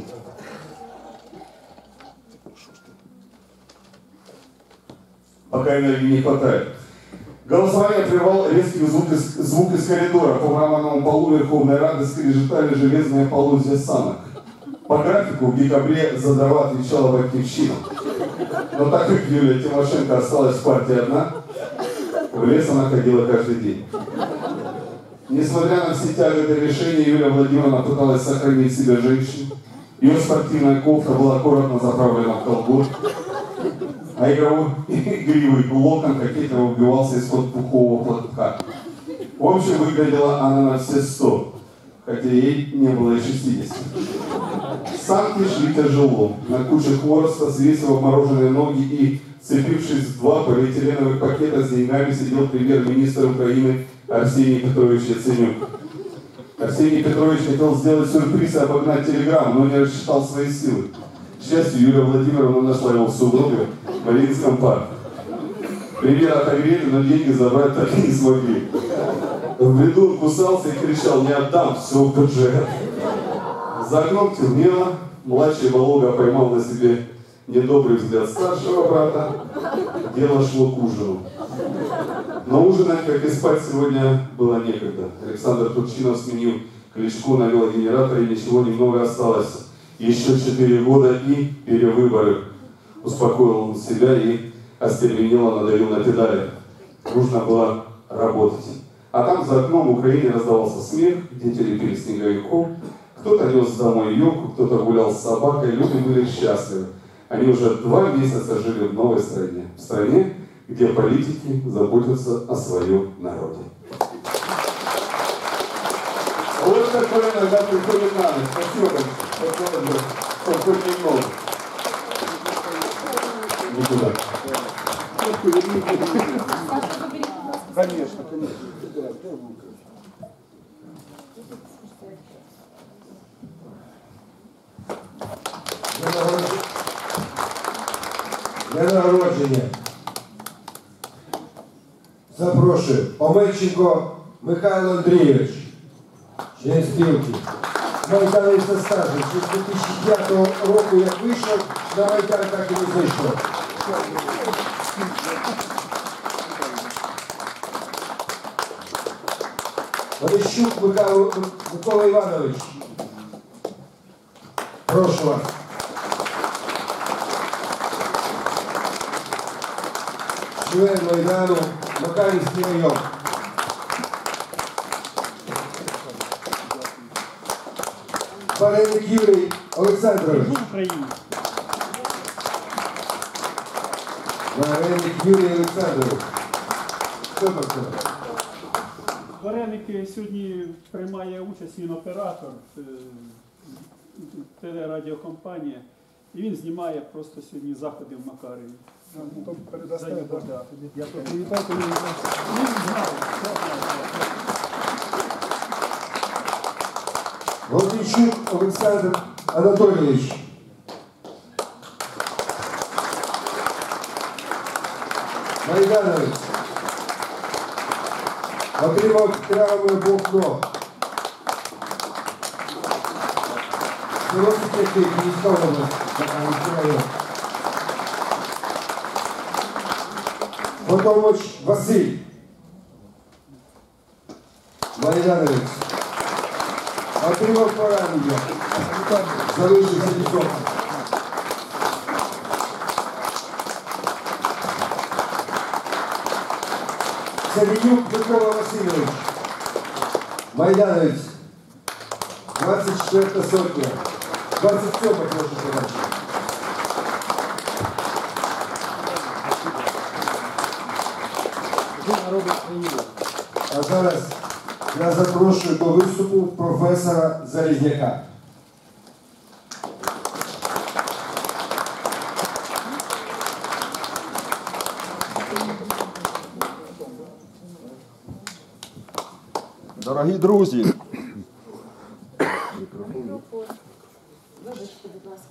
Пока энергии не хватает. Голосование прервал резкий звук из, звук из коридора. По мраморному полу Верховной Рады скрежетали железные полозья санок. По графику в декабре Задрова отвечала Батькивщина. Но так как Юлия Тимошенко осталась в партии одна, в лес она ходила каждый день. Несмотря на все тяготы решения, Юлия Владимировна пыталась сохранить себя женщиной. Ее спортивная кофта была аккуратно заправлена в колготки, а игровой игривый локон кокетливо вбивался из-под пухового платка. В общем, выглядела она на все сто, хотя ей не было и шестидесяти. Санки шли тяжело. На куче хвороста, свесив обмороженные ноги и цепившись в два полиэтиленовых пакета с деньгами, сидел премьер-министр Украины Арсений Петрович Яценюк. Арсений Петрович хотел сделать сюрприз и обогнать телеграмму, но не рассчитал свои силы. К счастью, Юлия Владимировна нашла его в сугробе в Мариинском парке. Премьер отогрели, но деньги забрать так и не смогли. В бреду он кусался и кричал: не отдам, все в бюджет. За окном темнело, младший Волога поймал на себе недобрый взгляд старшего брата. Дело шло к ужину. Но ужинать, как и спать, сегодня было некогда. Александр Турчинов сменил Кличко на велогенераторе, и ничего немного осталось. Еще четыре года и перевыборы. Успокоил он себя и остервенело надавил на педали. Нужно было работать. А там за окном в Украине раздавался смех, дети лепили снеговиков, кто-то нес домой елку, кто-то гулял с собакой, люди были счастливы. Они уже два месяца жили в новой стране. В стране, где политики заботятся о своем народе. Вот такое иногда приходит на ночь. Спасибо большое. Спасибо, что хоть немного. Никуда. Конечно, конечно. Для народження запрошую Омельченко Михайло Андрійович, член спілки. Майдановець за стажем, що з дві тисячі п'ятого року, як вийшов, на Майдан так і не зайшов. Олещук Михайло Микола Іванович. Прошу вас. Член Майдану, Макарівський район. Вареник Юрій Олександрович. Вареник Юрій Олександрович. Що там сказав? Вареник сьогодні приймає участь, він оператор, телерадіокомпанія, і він знімає просто сьогодні заходи в Макареві. Я привітаю, коли він знає. Володимчук Олександр Анатолійович. Майдановець. Отримав травми обох ног. Дорослий Київська область. Готович Василь. Майданович. Отримав поранення. Залишився лісом. Савінюк Микола Васильович. Майданович. двадцять четверта сотня. двадцять сьома, прошу подачі. А зараз я запрошую до виступу професора Залізняка. Дорогі друзі, Вибачте, будь ласка.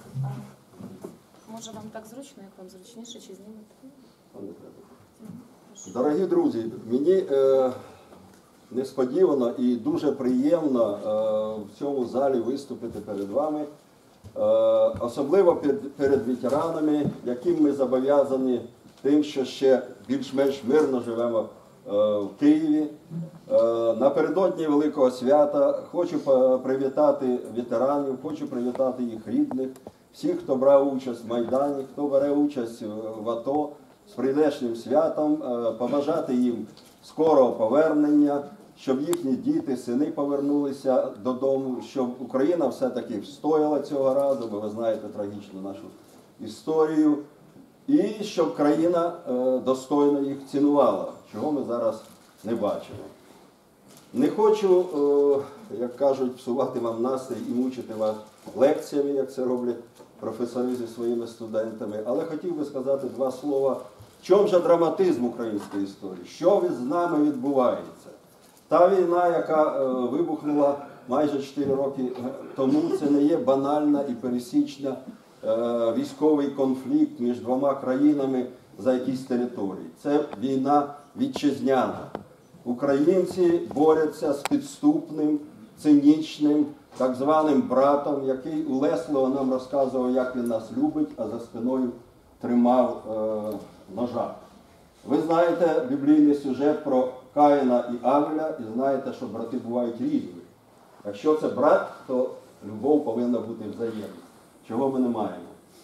Може вам так зручно, як вам зручніше, чи знімете? дорогі друзі, мені е, несподівано і дуже приємно е, в цьому залі виступити перед вами, е, особливо перед, перед ветеранами, яким ми зобов'язані тим, що ще більш-менш мирно живемо е, в Києві. Е, напередодні Великого свята хочу привітати ветеранів, хочу привітати їх рідних, всіх, хто брав участь в Майдані, хто бере участь в АТО, з прийдешнім святом, побажати їм скорого повернення, щоб їхні діти, сини повернулися додому, щоб Україна все-таки встояла цього разу, бо ви знаєте трагічну нашу історію, і щоб країна достойно їх цінувала, чого ми зараз не бачимо. Не хочу, як кажуть, псувати вам настрій і мучити вас лекціями, як це роблять професори зі своїми студентами, але хотів би сказати два слова, в чому же драматизм української історії, що з нами відбувається. Та війна, яка вибухнула майже чотири роки тому, це не є банальна і пересічна військовий конфлікт між двома країнами за якісь території. Це війна вітчизняна. Українці борються з підступним, цинічним, так званим братом, який улесливо нам розказував, як він нас любить, а за спиною тримав е, ножа. Ви знаєте біблійний сюжет про Каїна і Авеля, і знаєте, що брати бувають різні. Якщо це брат, то любов повинна бути взаємна, чого ми не маємо.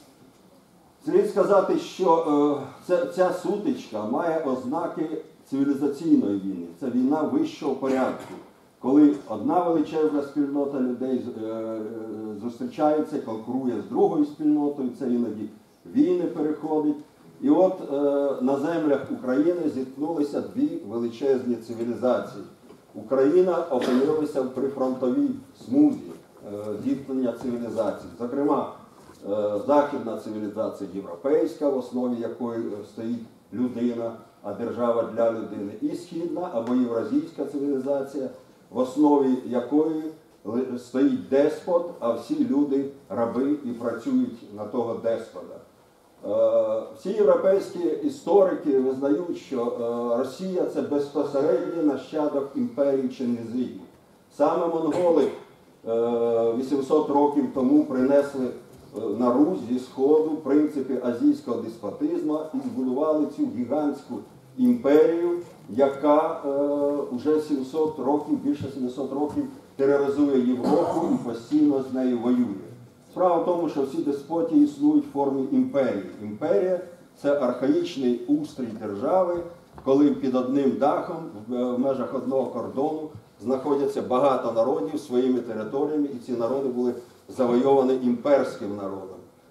Слід сказати, що е, ця, ця сутичка має ознаки цивілізаційної війни. Це війна вищого порядку, коли одна величезна спільнота людей зустрічається, конкурує з другою спільнотою, це іноді війни переходить. І от е, на землях України зіткнулися дві величезні цивілізації. Україна опинилася в прифронтовій смузі е, зіткнення цивілізацій. Зокрема, е, західна цивілізація європейська, в основі якої стоїть людина, а держава для людини, і східна або євразійська цивілізація, в основі якої стоїть деспот, а всі люди раби і працюють на того деспота. Всі європейські історики визнають, що Росія – це безпосередній нащадок імперії Чингізидів. Саме монголи вісімсот років тому принесли на Русь зі Сходу принципи азійського деспотизму і збудували цю гігантську імперію, яка вже сімсот років, більше сімсот років тероризує Європу і постійно з нею воює. Справа в тому, що всі деспотії існують в формі імперії. Імперія – це архаїчний устрій держави, коли під одним дахом, в межах одного кордону, знаходяться багато народів своїми територіями, і ці народи були завойовані імперським народом.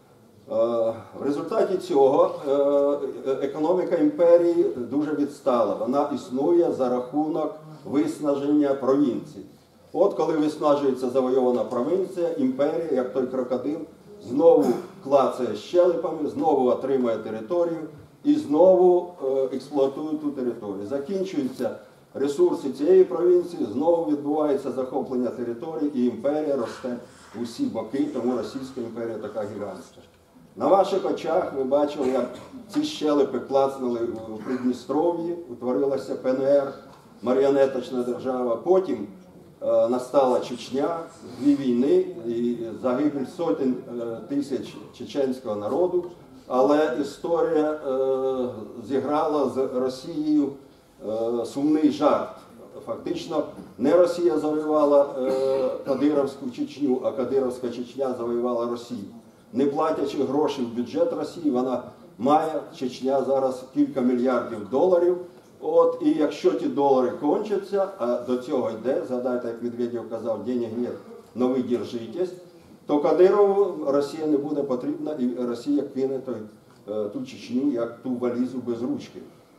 В результаті цього економіка імперії дуже відстала. Вона існує за рахунок виснаження провінцій. От коли виснажується завойована провінція, імперія, як той крокодил, знову клацає щелепами, знову отримує територію і знову експлуатує ту територію. Закінчуються ресурси цієї провінції, знову відбувається захоплення території і імперія росте в усі боки, тому Російська імперія така гігантська. На ваших очах ви бачили, як ці щелепи клацнули в Придністров'ї, утворилася Пе Ен Ер, маріонеточна держава. Потім е, настала Чечня, дві війни і загибель сотень е, тисяч чеченського народу. Але історія е, зіграла з Росією е, сумний жарт. Фактично не Росія завоювала е, Кадировську Чечню, а Кадировська Чечня завоювала Росію. Не платячи гроші в бюджет Росії, вона має, Чечня зараз кілька мільярдів доларів. От, і якщо ті долари кончаться, а до цього йде, згадайте, як Медведєв казав, денег нет, но ви держитесь, то Кадирову Росія не буде потрібна, і Росія кине той, ту Чечню, як ту валізу без ручки.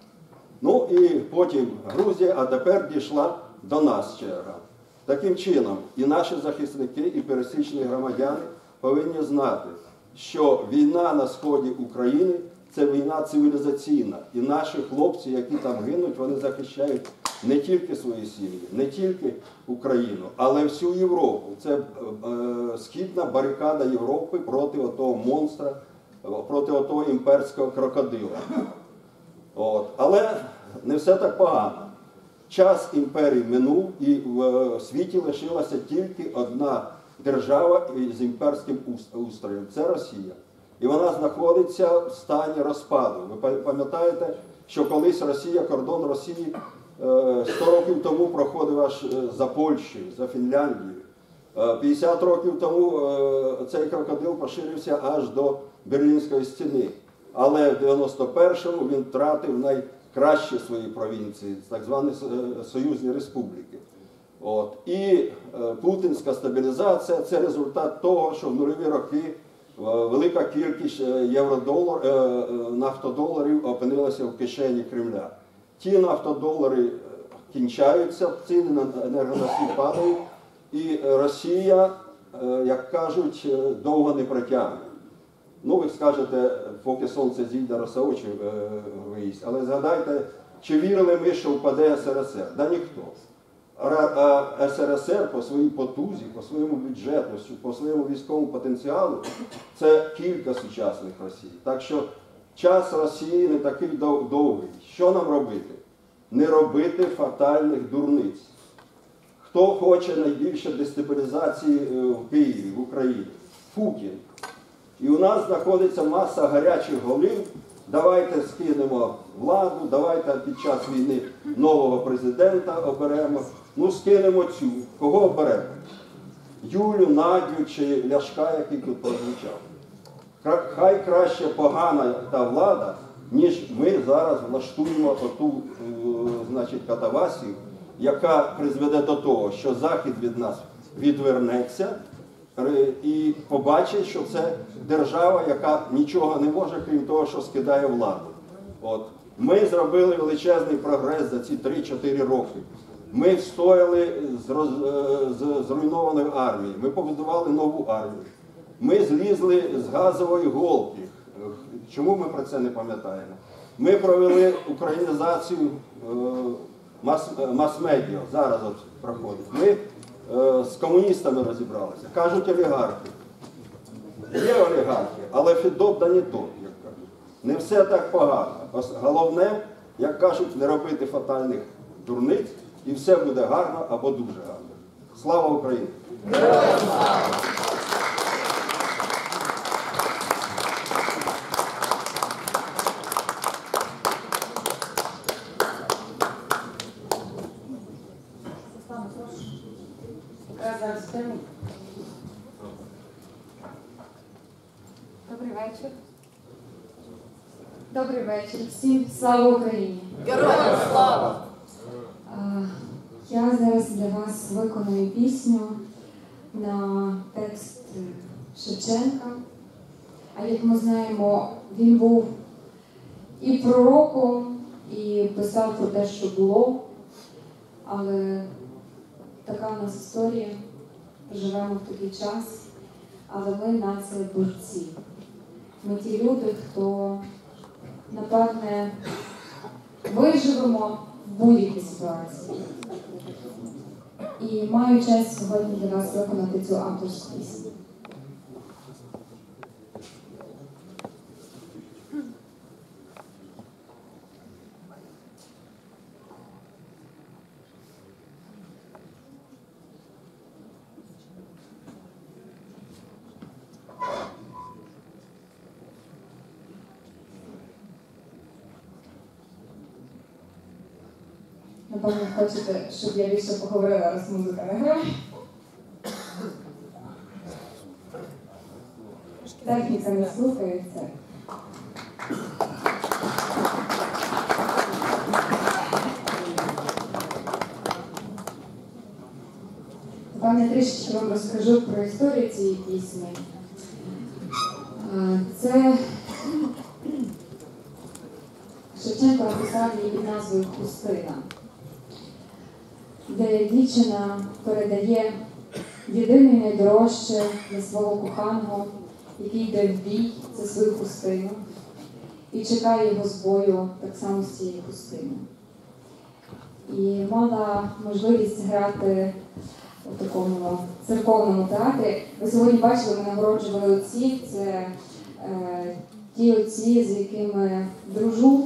Ну і потім Грузія, а тепер дійшла до нас черга. Таким чином, і наші захисники, і пересічні громадяни повинні знати, що війна на сході України – це війна цивілізаційна. І наші хлопці, які там гинуть, вони захищають не тільки свої сім'ї, не тільки Україну, але всю Європу. Це е, східна барикада Європи проти отого монстра, проти отого імперського крокодила. От. Але не все так погано. Час імперії минув, і в світі лишилася тільки одна держава з імперським устроєм – це Росія. І вона знаходиться в стані розпаду. Ви пам'ятаєте, що колись Росія, кордон Росії сто років тому проходив аж за Польщею, за Фінляндією. п'ятдесят років тому цей крокодил поширився аж до Берлінської стіни. Але в дев'яносто першому він втратив найкращі свої провінції, так звані союзні республіки. От. І е, путінська стабілізація – це результат того, що в нульові роки е, велика кількість євродолар, е, нафтодоларів опинилася в кишені Кремля. Ті нафтодолари кінчаються, ціни на енергоносії падають, і Росія, е, як кажуть, довго не протягне. Ну, ви скажете, поки сонце зійде, роса очі е, виїсть. Але згадайте, чи вірили ми, що впаде ес ер ес ер? Да ніхто. А ес ер ес ер по своїй потузі, по своєму бюджету, по своєму військовому потенціалу – це кілька сучасних Росії. Так що час Росії не такий довгий. Що нам робити? Не робити фатальних дурниць. Хто хоче найбільше дестабілізації в Києві, в Україні? Путін. І у нас знаходиться маса гарячих голів. Давайте скинемо владу, давайте під час війни нового президента оберемо. Ну, скинемо цю. Кого оберемо? Юлю, Надю чи Ляшка, який тут прозвучав. Хай краще погана та влада, ніж ми зараз влаштуємо оту, значить, катавасію, яка призведе до того, що Захід від нас відвернеться і побачить, що це держава, яка нічого не може, крім того, що скидає владу. От. Ми зробили величезний прогрес за ці три-чотири роки. Ми встояли з, роз... з зруйнованої армії, ми побудували нову армію. Ми злізли з газової голки. Чому ми про це не пам'ятаємо? Ми провели українізацію мас... мас-медіа, зараз от проходить. Ми з комуністами розібралися. Кажуть олігархи. Є олігархи, але Федот да не то, як кажуть. Не все так погано. Головне, як кажуть, не робити фатальних дурниць, і все буде гарно або дуже гарно. Слава Україні! Добрий вечір. Добрий вечір всім. Слава Україні! Героям слава! Я зараз для вас виконую пісню на текст Шевченка. А як ми знаємо, він був і пророком, і писав про те, що було. Але така у нас історія. Живемо в такий час. Але ми нація борців. Ми ті люди, хто, напевне, виживемо в будь-якій ситуації. І маю честь сьогодні для вас виконати цю авторську пісню. напевно, хочете, щоб я більше поговорила, раз музика не грає. Техніка не слухається. Пане, трішечки вам розкажу про історію цієї пісні. Це Шевченко написав її під назвою «Хустина», де дівчина передає єдине найдорожче для свого коханого, який йде в бій, це свою хустину, і чекає його з бою так само з цією хустиною. І мала можливість грати у такому церковному театрі. Ви сьогодні бачили, ми нагороджували отців. Це е, ті отці, з якими дружу.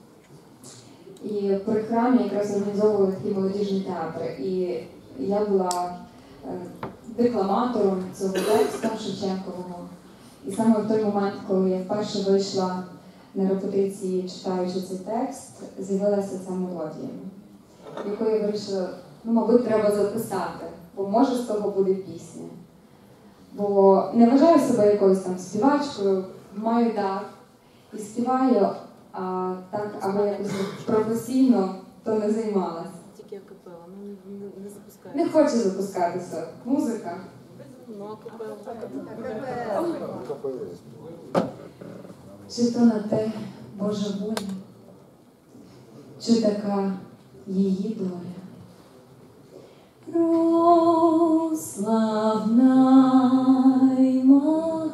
І при храмі якраз організовували такі молодіжні театри. І я була е, декламатором цього тексту Шевченкового. І саме в той момент, коли я вперше вийшла на репетиції, читаючи цей текст, з'явилася ця мелодія, яку я вирішила, ну, мабуть, треба записати, бо може з того буде пісня. Бо не вважаю себе якоюсь там співачкою, маю дар і співаю, а так, аби якось професійно, то не займалась. Тільки акапелла, ну не, не запускаю. Не хочу запускатися. Музика. Ну, акапелла. Чи то на те Божа воля, чи така її доля? Росла в наймах,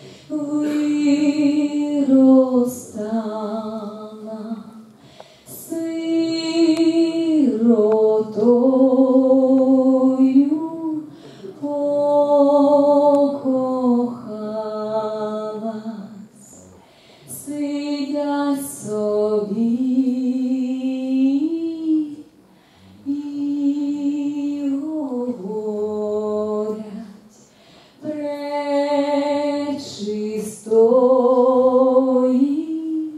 виростала сиротою, покохалась, сидять собі і говорять пречистої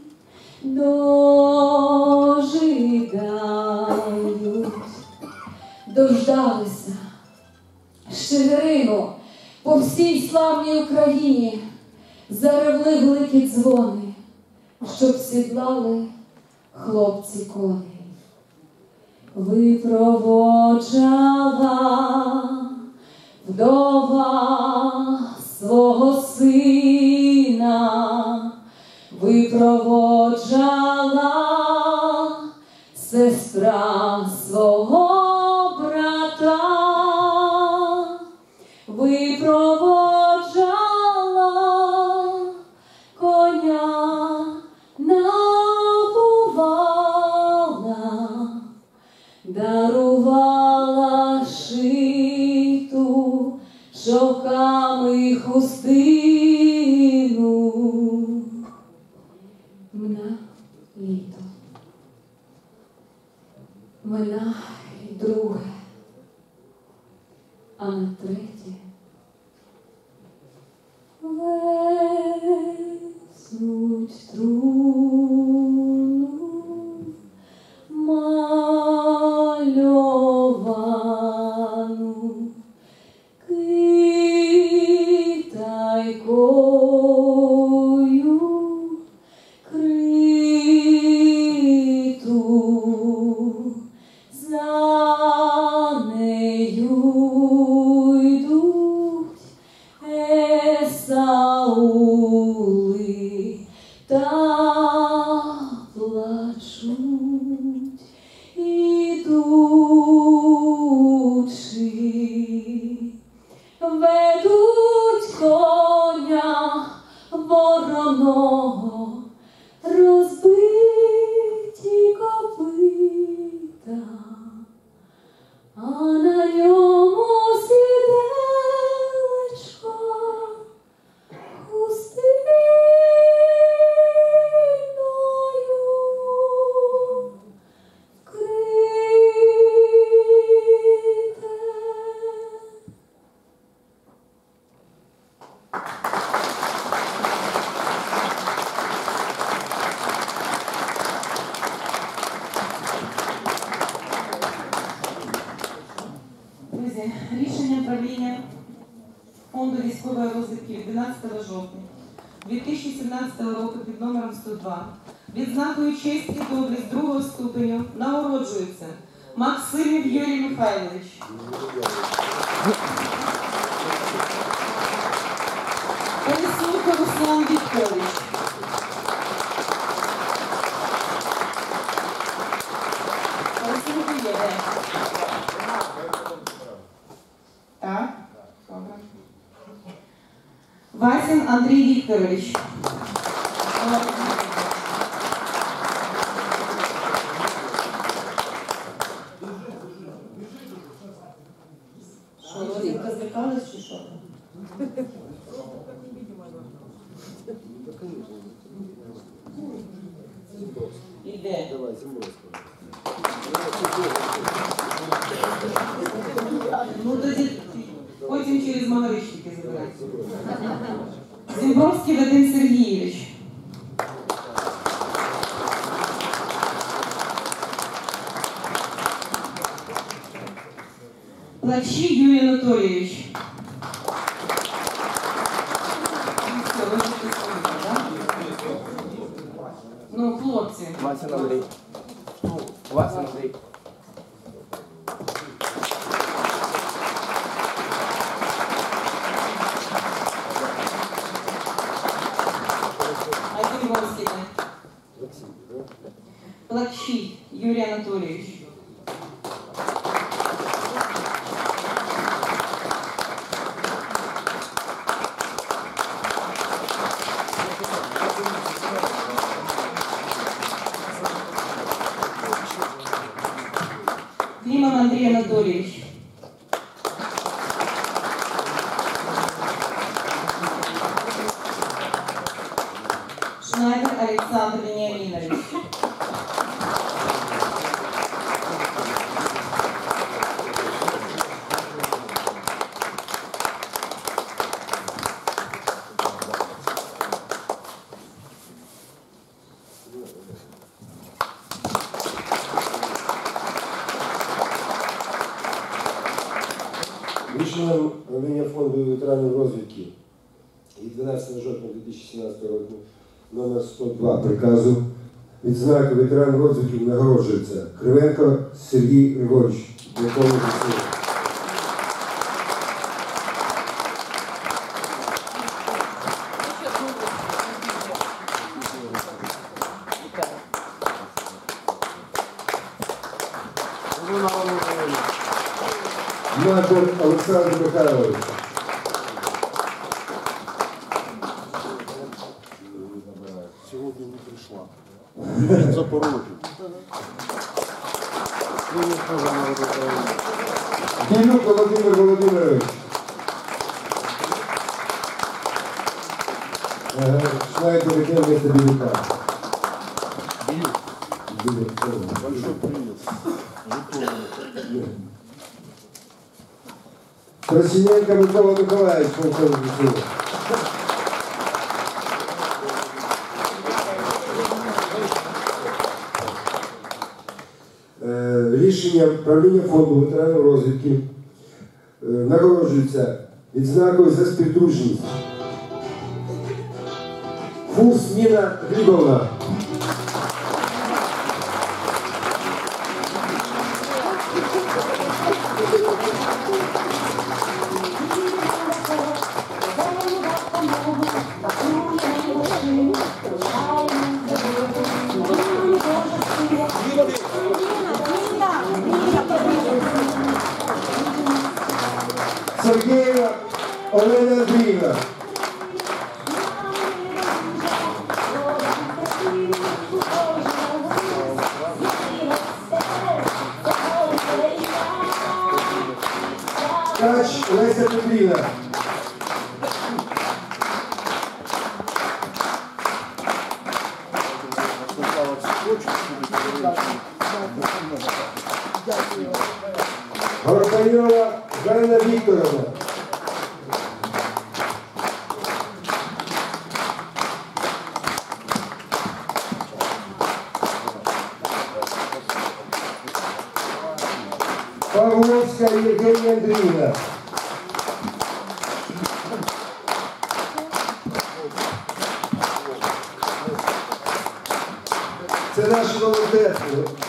дожидають. Дождалися Щегирину по всій славній Україні, заревли великі дзвони, щоб сідлали хлопці коней. Випроводжала вдова свого сина, випроводжала сестра свого брата, випроводжала коня, набувала, дарувала шиту шовками хустину. Мина літо, мина й друге, а на третє веснуть труну мальовану китайкою криту, за нею йдуть Есаули та плачуть, ідуть друзі, рішення правління Фонду військової розвідки від дванадцятого жовтня дві тисячі сімнадцятого року під номером сто два відзнакою честь і доблесть другого ступеню нагороджується Максимів Юрій Михайлович. Колеснюк Руслан Вікторович. Колеснюк є, де? Так, добре. Васін Андрій Вікторович. Що, Лозінка злякалась чи що? Іде. Давай, ну тоді потім через Магарищики забирається. Зімбровський Вадим Сергійович. Плачі Юрій Анатолійович. Ну, хлопці. Васин Андрій. Васин Андрій. А Зімбровський де? Плачі Юрій Анатолійович. Климов Андрій Анатолійович. Шнайдер Александр Вениаминович. Рішенням правління фонду ветеранів розвідки від дванадцятого жовтня дві тисячі сімнадцятого року номер сто два приказу відзнаки ветеранів розвідки нагороджується Кривенко Сергій Григорович, якому засилує. Матер Олександр Михайлович. Сьогодні не прийшла. Запорожжя. Ділюк Володимир Володимирович. Шнайдер Ген вместо Білюка. Большой привет. Красиненко Микола Миколаївич, полковник ВСУ. Рішенням правління фонду ветеранів розвідки нагороджується відзнакою за співдружність Фурс Ніна Глібовна. Сергієва Олена Андріївна. Ткач Леся Петрівна. Горбаньова Ганна Вікторовна. Павловська Євгенія Андріївна. Це наші волонтерки,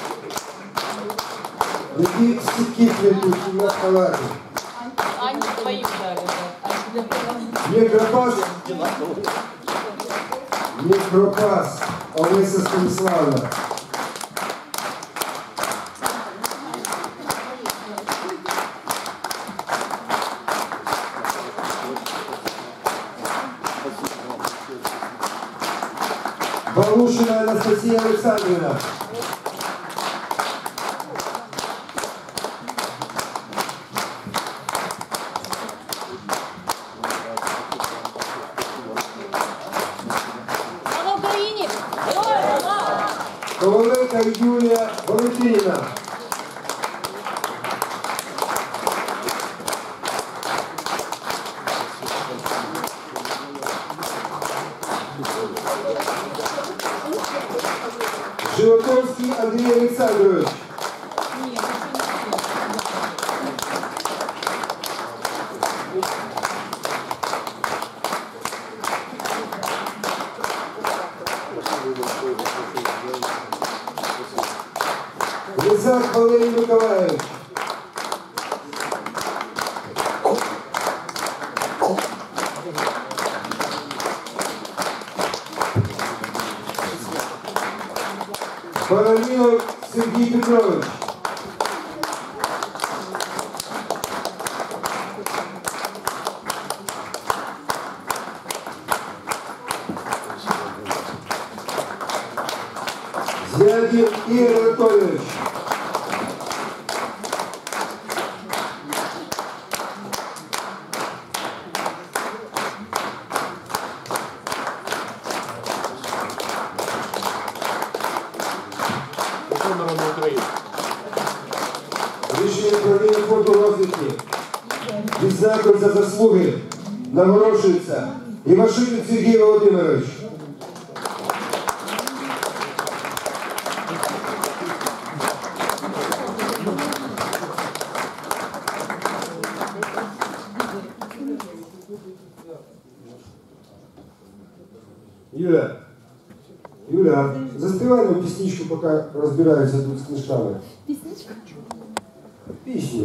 які сітки плетуть на палаті. Аня твоїх далі. Мікропас. Мікропас. Олеся Станіславна. Балушина Анастасія Олександрівна. Слава Україні! Героям слава! Коваленка Юлія Валентинівна. Животовський Андрій Олександрович. Лизак Валерий Николаевич. Парамилов Сергей Петрович. Зиадин Игорь Анатольевич. Рішення управління фонду розвідки відзнакою за заслуги нагороджується Івашин Сергій Володимирович. Юля, Юля, заспівай нам пісничку, поки розбираються тут з книжками. Пісничка? Пісню.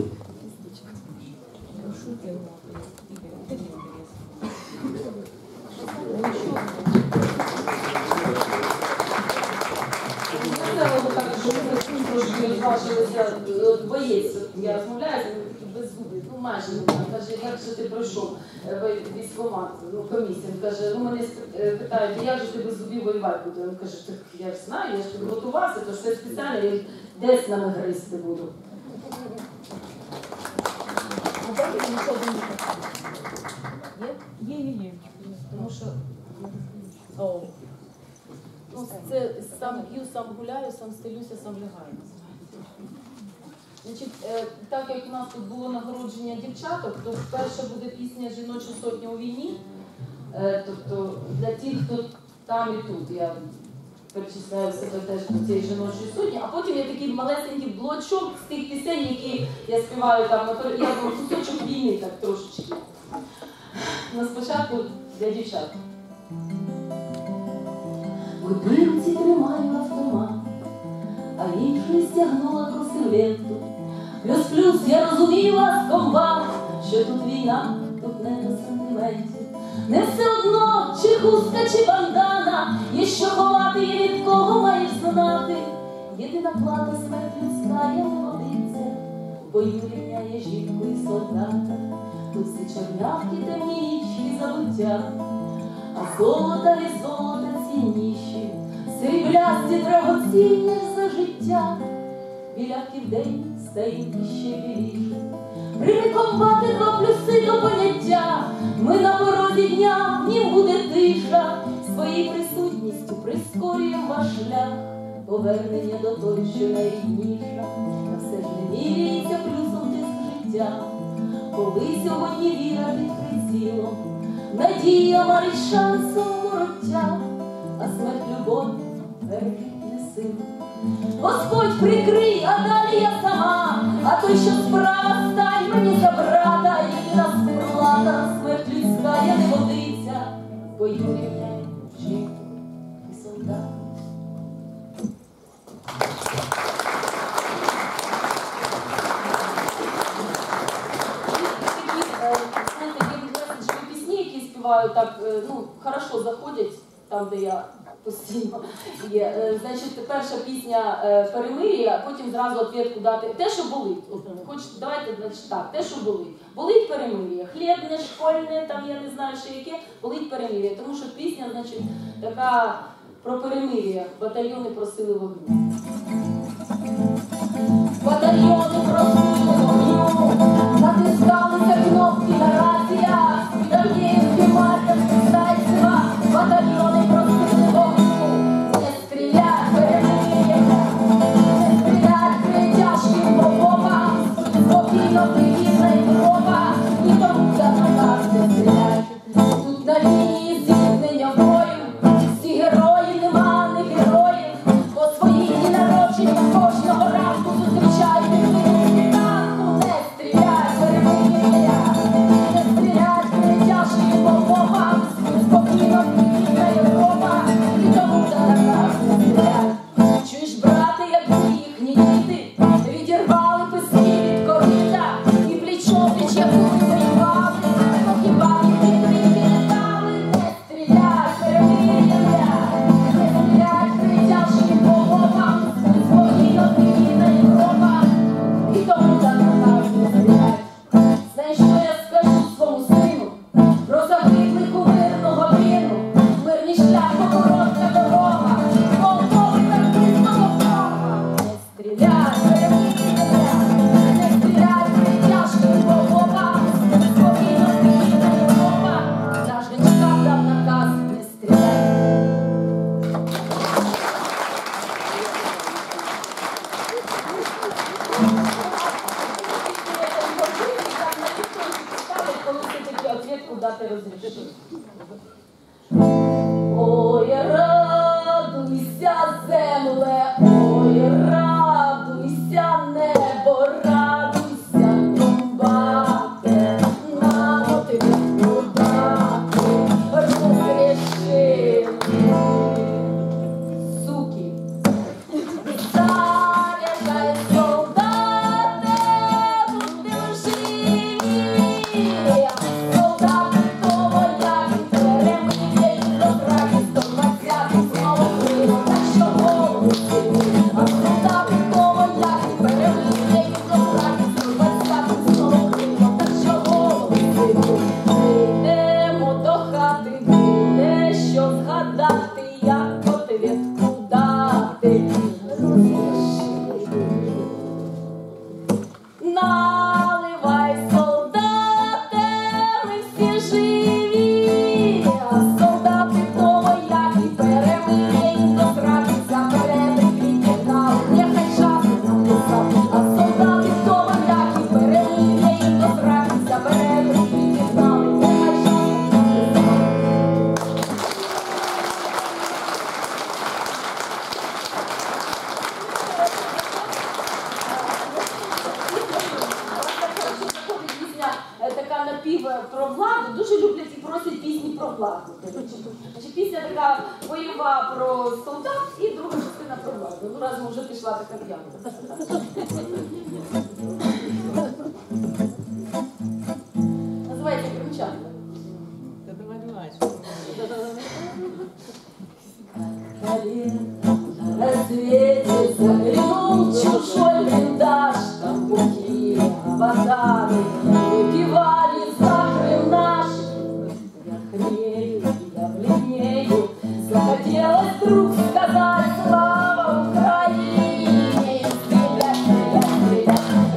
Трошки розважилися, боєць, я розмовляю, він такий беззубий, ну майже не знаю, каже, як же ти пройшов військкомат, ну комісію, він каже, ну мене питають, як же ти без зубів воювати буде, він каже, так я ж знаю, я ж підготувався, то все спеціально, я десь нами гризти буду. Є, є, є. Тому що о, ну, це сам п'ю, сам гуляю, сам стелюся, сам лягаю. Значить, е, так як у нас тут було нагородження дівчаток, то перша буде пісня «Жіноча сотня у війні». Е, тобто для тих, хто там і тут. Я перечисляю себе теж до цієї жіночої сотні, а потім є такий малесенький блочок з тих пісень, які я співаю там, я думаю, кусочок війни так трошечки. На спочатку для дівчат. В одній руці тримаю автомат, а іншою стягнула кросівленту. Плюс-плюс я розуміла з комбат, що тут війна, тут не до сантиментів. Не все одно, чи хустка, чи бандана, є що ховати, є від кого маєш знати. Єдина плата смерть людська, я не годиться, в бою рівняє жінку і солдата. Тут всі чорнявки, темні нічки забуття, а золота і золота цінніші, сріблясті драгоцінні за життя. Білявки вдень стають іще біліші. Прийми комбати два плюси до поняття, ми на порозі дня, в нім буде тиша. Своєю присутністю прискорюємо ваш шлях, повернення до той, що найрідніша. Та все ж не міряється плюсом тиск життя, коли сьогодні віра під прицілом, надія марить шансом вороття, а смерть любові пережить не сила. Господь прикрий, а далі я сама, А той, що справа, стань мені за брата, єдина сирота, смерть людська, я не водиця, бо Юрій я вчив і солдат. Пісні, які співаю, так, ну, хорошо заходять, там, де я постійно є. Значить, перша пісня «Перемир'я», потім зразу відповідку дати. Те, що болить. От, хоч, давайте, значить, так, те, що болить. Болить перемир'я. Хлібне, школьне, там, я не знаю, що яке, болить перемир'я. Тому що пісня, значить, така про перемир'я. Батальйони просили вогню. Батальйони просили вогню, натискалися кнопки на раціях, Підав'ївки, Мар'їнки, Зайцева. Батальйони просили вогню, не стрілять, перемир'я, не стрілять, критяшки по бокам, спокійно привітна Європа, і тому за наказ не стрілять. Тут на лінії зіткнення бою, всі герої, нема не героїв, по своїй дні народження кожного ранку зустрічають вибухи танку. Не стріляй, перемир'я, не стріляй, критяшки по бокам, спокійно привітна Європа, і тому за наказ не стріляй. Чуєш, брати, як їхні діти відірвали писки від корита і пліч-о-пліч, як вони воювали, то хіба їх підтримки не дали? Не стріляй, перемир'я, не стріляй, критяшки по бокам, спокійно привітна Європа, і тому за наказ не стріляй. Знаєш, що я скажу своєму сину про загиблих у мирного вину? Мирний шлях, то коротка дорога, Молдови так близько до Бога. Не стріляй, перемир'я, не стріляй, критяшки по бокам, спокійно привітна Європа, наш генштаб дав наказ не стріляй. Коли все-таки відповідку дати розрішення. Ой, радуйся, земле, ой, радуйся, небо, радуйся, комбате, нам отвітку дати, розрішили, суки. Заряджай, солдати, будемо живі, солдати того, як і перемир'я, і добра, і сто двадцятий знову Криму, так що голову сили. А солдати того, як і перемир'я, і добра, і сто двадцятий знову Криму, так що голову сили. Прийдемо до хати, буде що згадати, як отвітку дати. Наливай, солдати, ми всі живі, а солдати того, як і перемир'я, і до зради запереди підігнали, нехай час нам писав. А солдати того, як і перемир'я, і до зради запереди підігнали, нехай час нам писав. Пісня е, така напів про владу, дуже люблять і просять пісні про владу. Значить, пісня така бойова про солдат і друга частина про владу. Ну, разом вже пішла така п'янка. Називається «Кримчанка». На рассвете заглянул чужой блиндаж, там бухие аватары выпивали за Крым наш. Я хмелю, я бледнею, захотелось вдруг сказать слава Украине. Стрелять, стрелять, стрелять,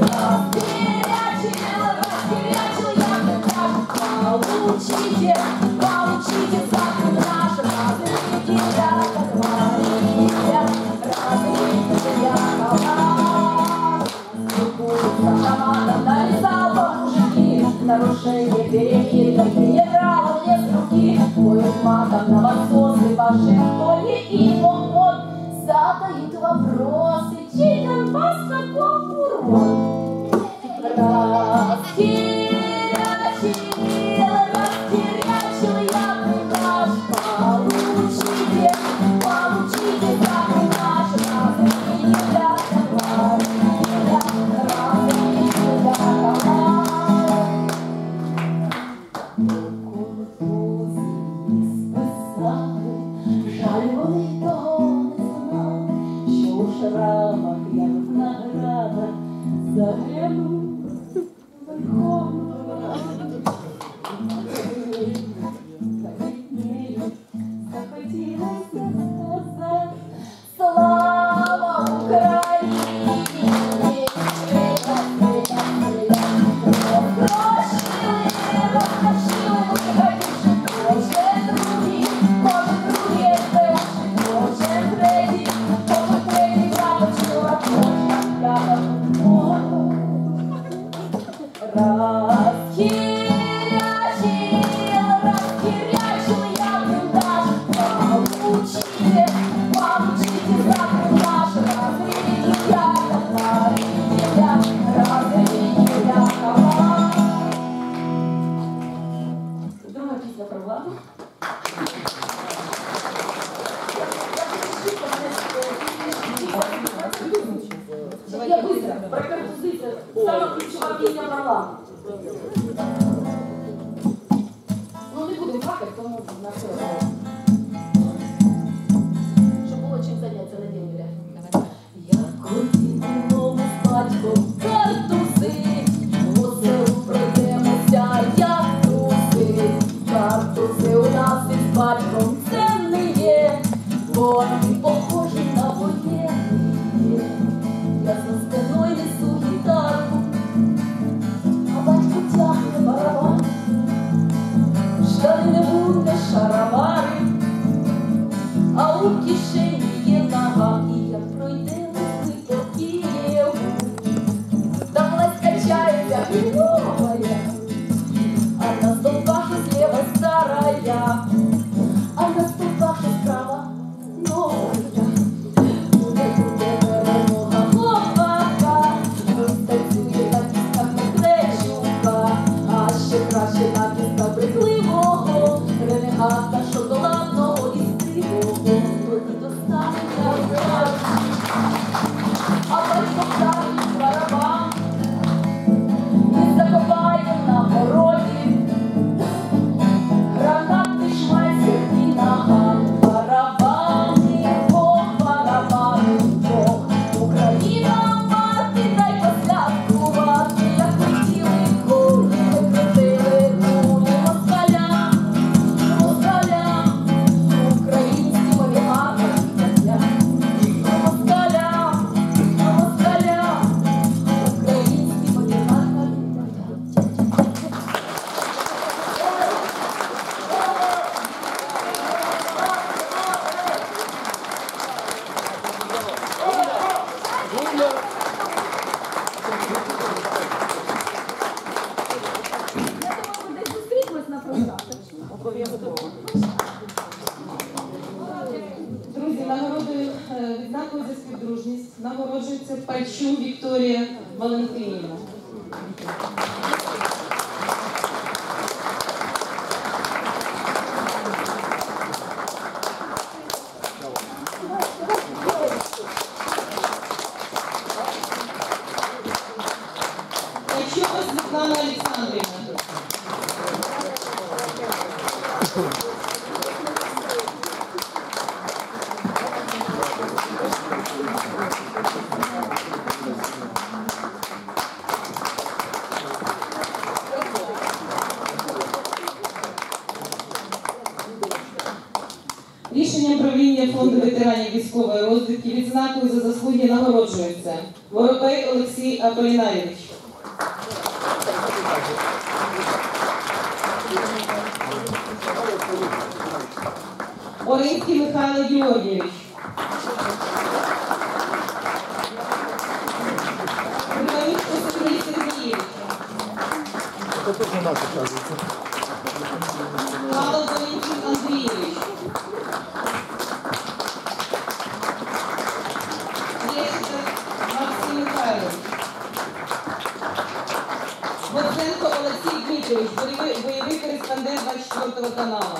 Я быстро, про композицию. Самая ключевая песня Варлама. Ну, не будемо плакати, тому на все. Щоб було чим зайнятися на день, Юля. Як хотімо з батьком картузи, оселу пройдемося, як труси. Картузи у нас із батьком це не є, бо ми похожі на воєнні. Я за спиною несу гітарку, а батько тягне барабан. Штани не буде, шаровари, а у кишені є нога. І як пройдемо ми по Києву, там власть качається і новая, а на столбах зліва старая, а на столбах справа новая. Краще на піска брехливого, ренегата шоколадного і сивого, тоді достанеться розказ. А батько ставить барабан і закопає на городі гранатний шмайсер і наган. Барабани, Бог, барабани, Бог, Україна мати, дай посвяткувати, як хотіли кулі. Друзі, нагородою е, відзнакою за співдружність нагороджується Пальчук Вікторія Валентинівна. Пальчук Світлана Олександрівна. Рішенням правління Фонду ветеранів військової розвідки відзнакою за заслуги нагороджується Воробей Олексій Аполінарійович. Оринський Михайло Георгійович. Кривонічко Сергій Сергійович. Это тоже наш, оказывается. Павел Валентин Андрійович. Лещик Максим Михайлович. Боценко Олексій Дмитрович, бойовий, бойовий кореспондент двадцять четвертого каналу.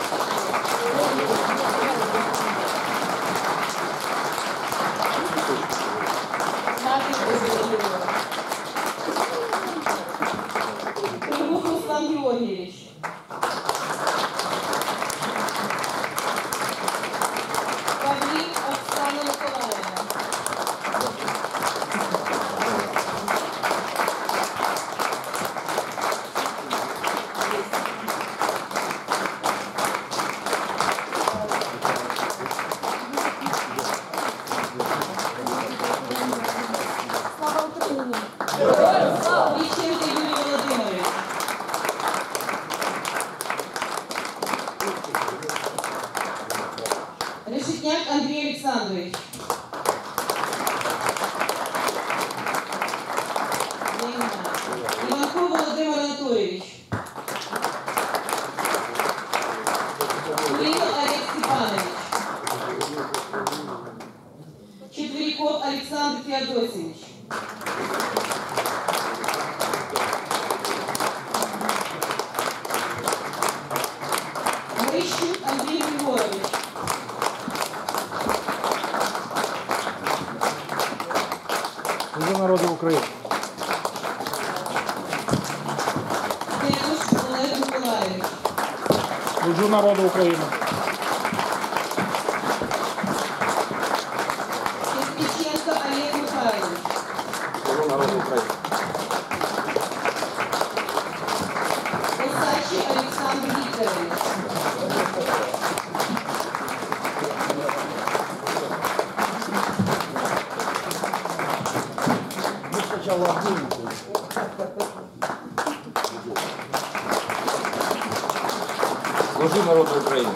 Трибух Руслан Георгиевич. Павлік Оксана Миколаївна. Слава Україні! Віченко Юрій Володимирович. Решетняк Андрій Олександрович. Іванков Володимир Анатолійович. Куліко Олег Степанович. Четвериков Олександр Феодосович. Грищук Андрій Григорович. Служу народу України. Дедуш Олег Миколаївич. Служу народу України. Кирпиченко Олег Михайлович. Служу народу України. Осачий Олександр Вікторович. Мы сначала обнимем. Служу народу України.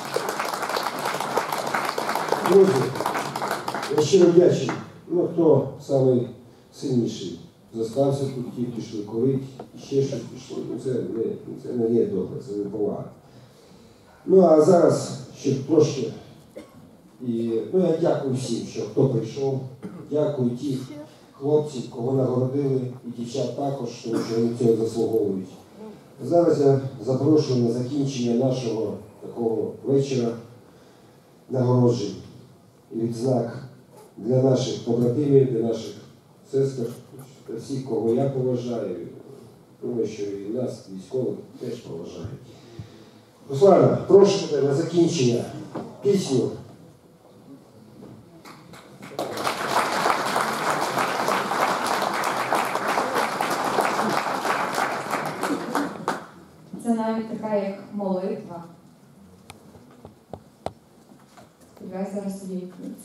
Друзі, я щиро вдячний. Ну, хто самий сильніший? Застався тут, ті пішли курити, ще щось пішло. Ну, це не, це не є добре, це не повага. Ну, а зараз ще трошки. І, ну, я дякую всім, що хто прийшов. Дякую тих хлопців, кого нагородили, і дівчат також, тому що вони цього заслуговують. Зараз я запрошую на закінчення нашого такого вечора нагороджень і відзнак для наших побратимів, для наших сестер, для всіх, кого я поважаю. Думаю, що і нас, військових, теж поважають. Руслана, прошу тебе на закінчення пісню. Це навіть така як молитва. Сподіваюся, зараз увімкнеться.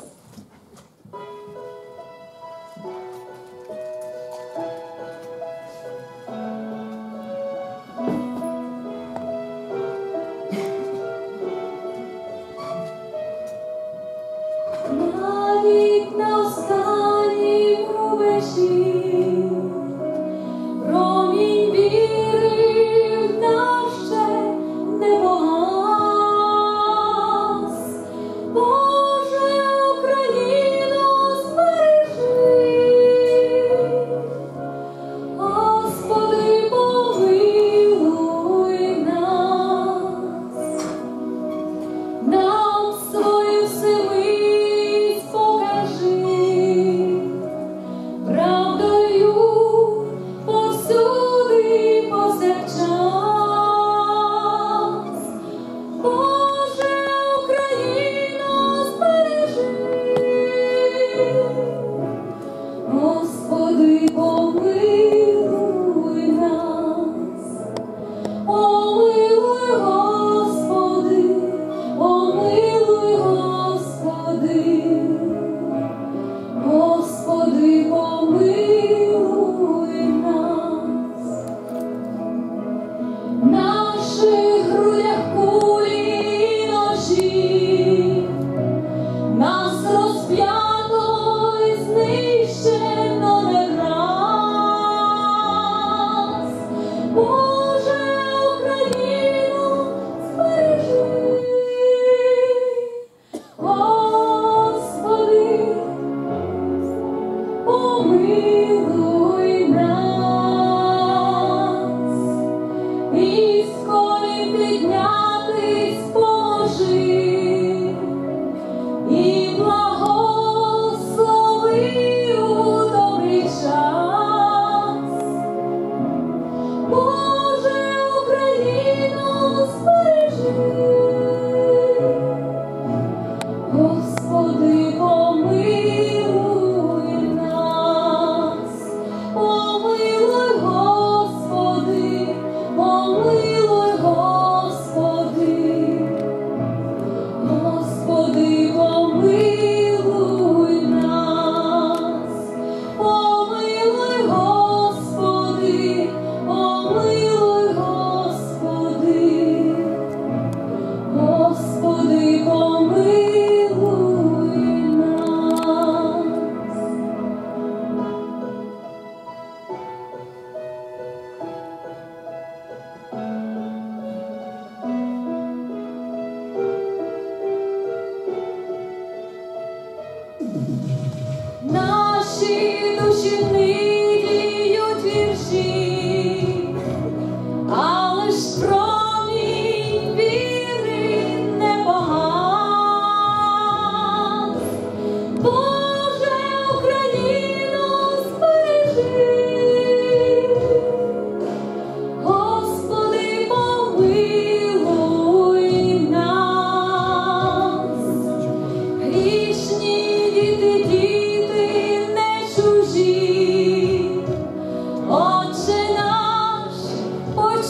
Навіть на останнім рубежі промінь віри в нас ще не погас. Боже, Україна!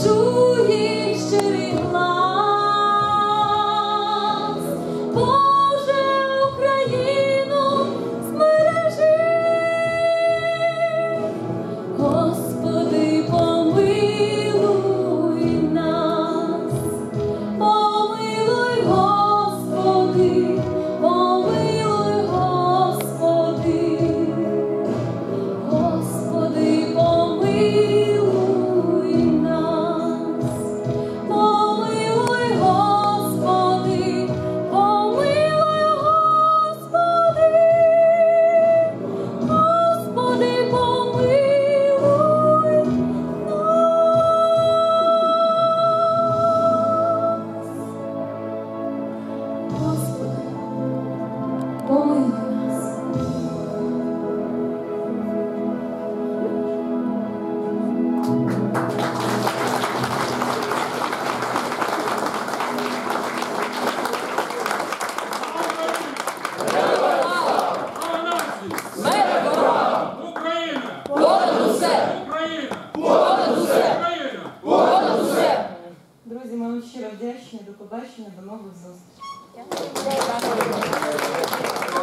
почує щирий глас. Боже, Україну збережи. Господи, помилуй нас. Помилуй, Господи, помилуй, Господи. Господи, помилуй нас. Помилуй, Господи, помилуй, Господи. Господи, помилуй нас. Господи, помилуй нас. Україна! Понад усе! Україна! Понад усе! Україна! Понад усе! Друзі, ми вам щиро вдячні. До побачення, до нових зустрічей.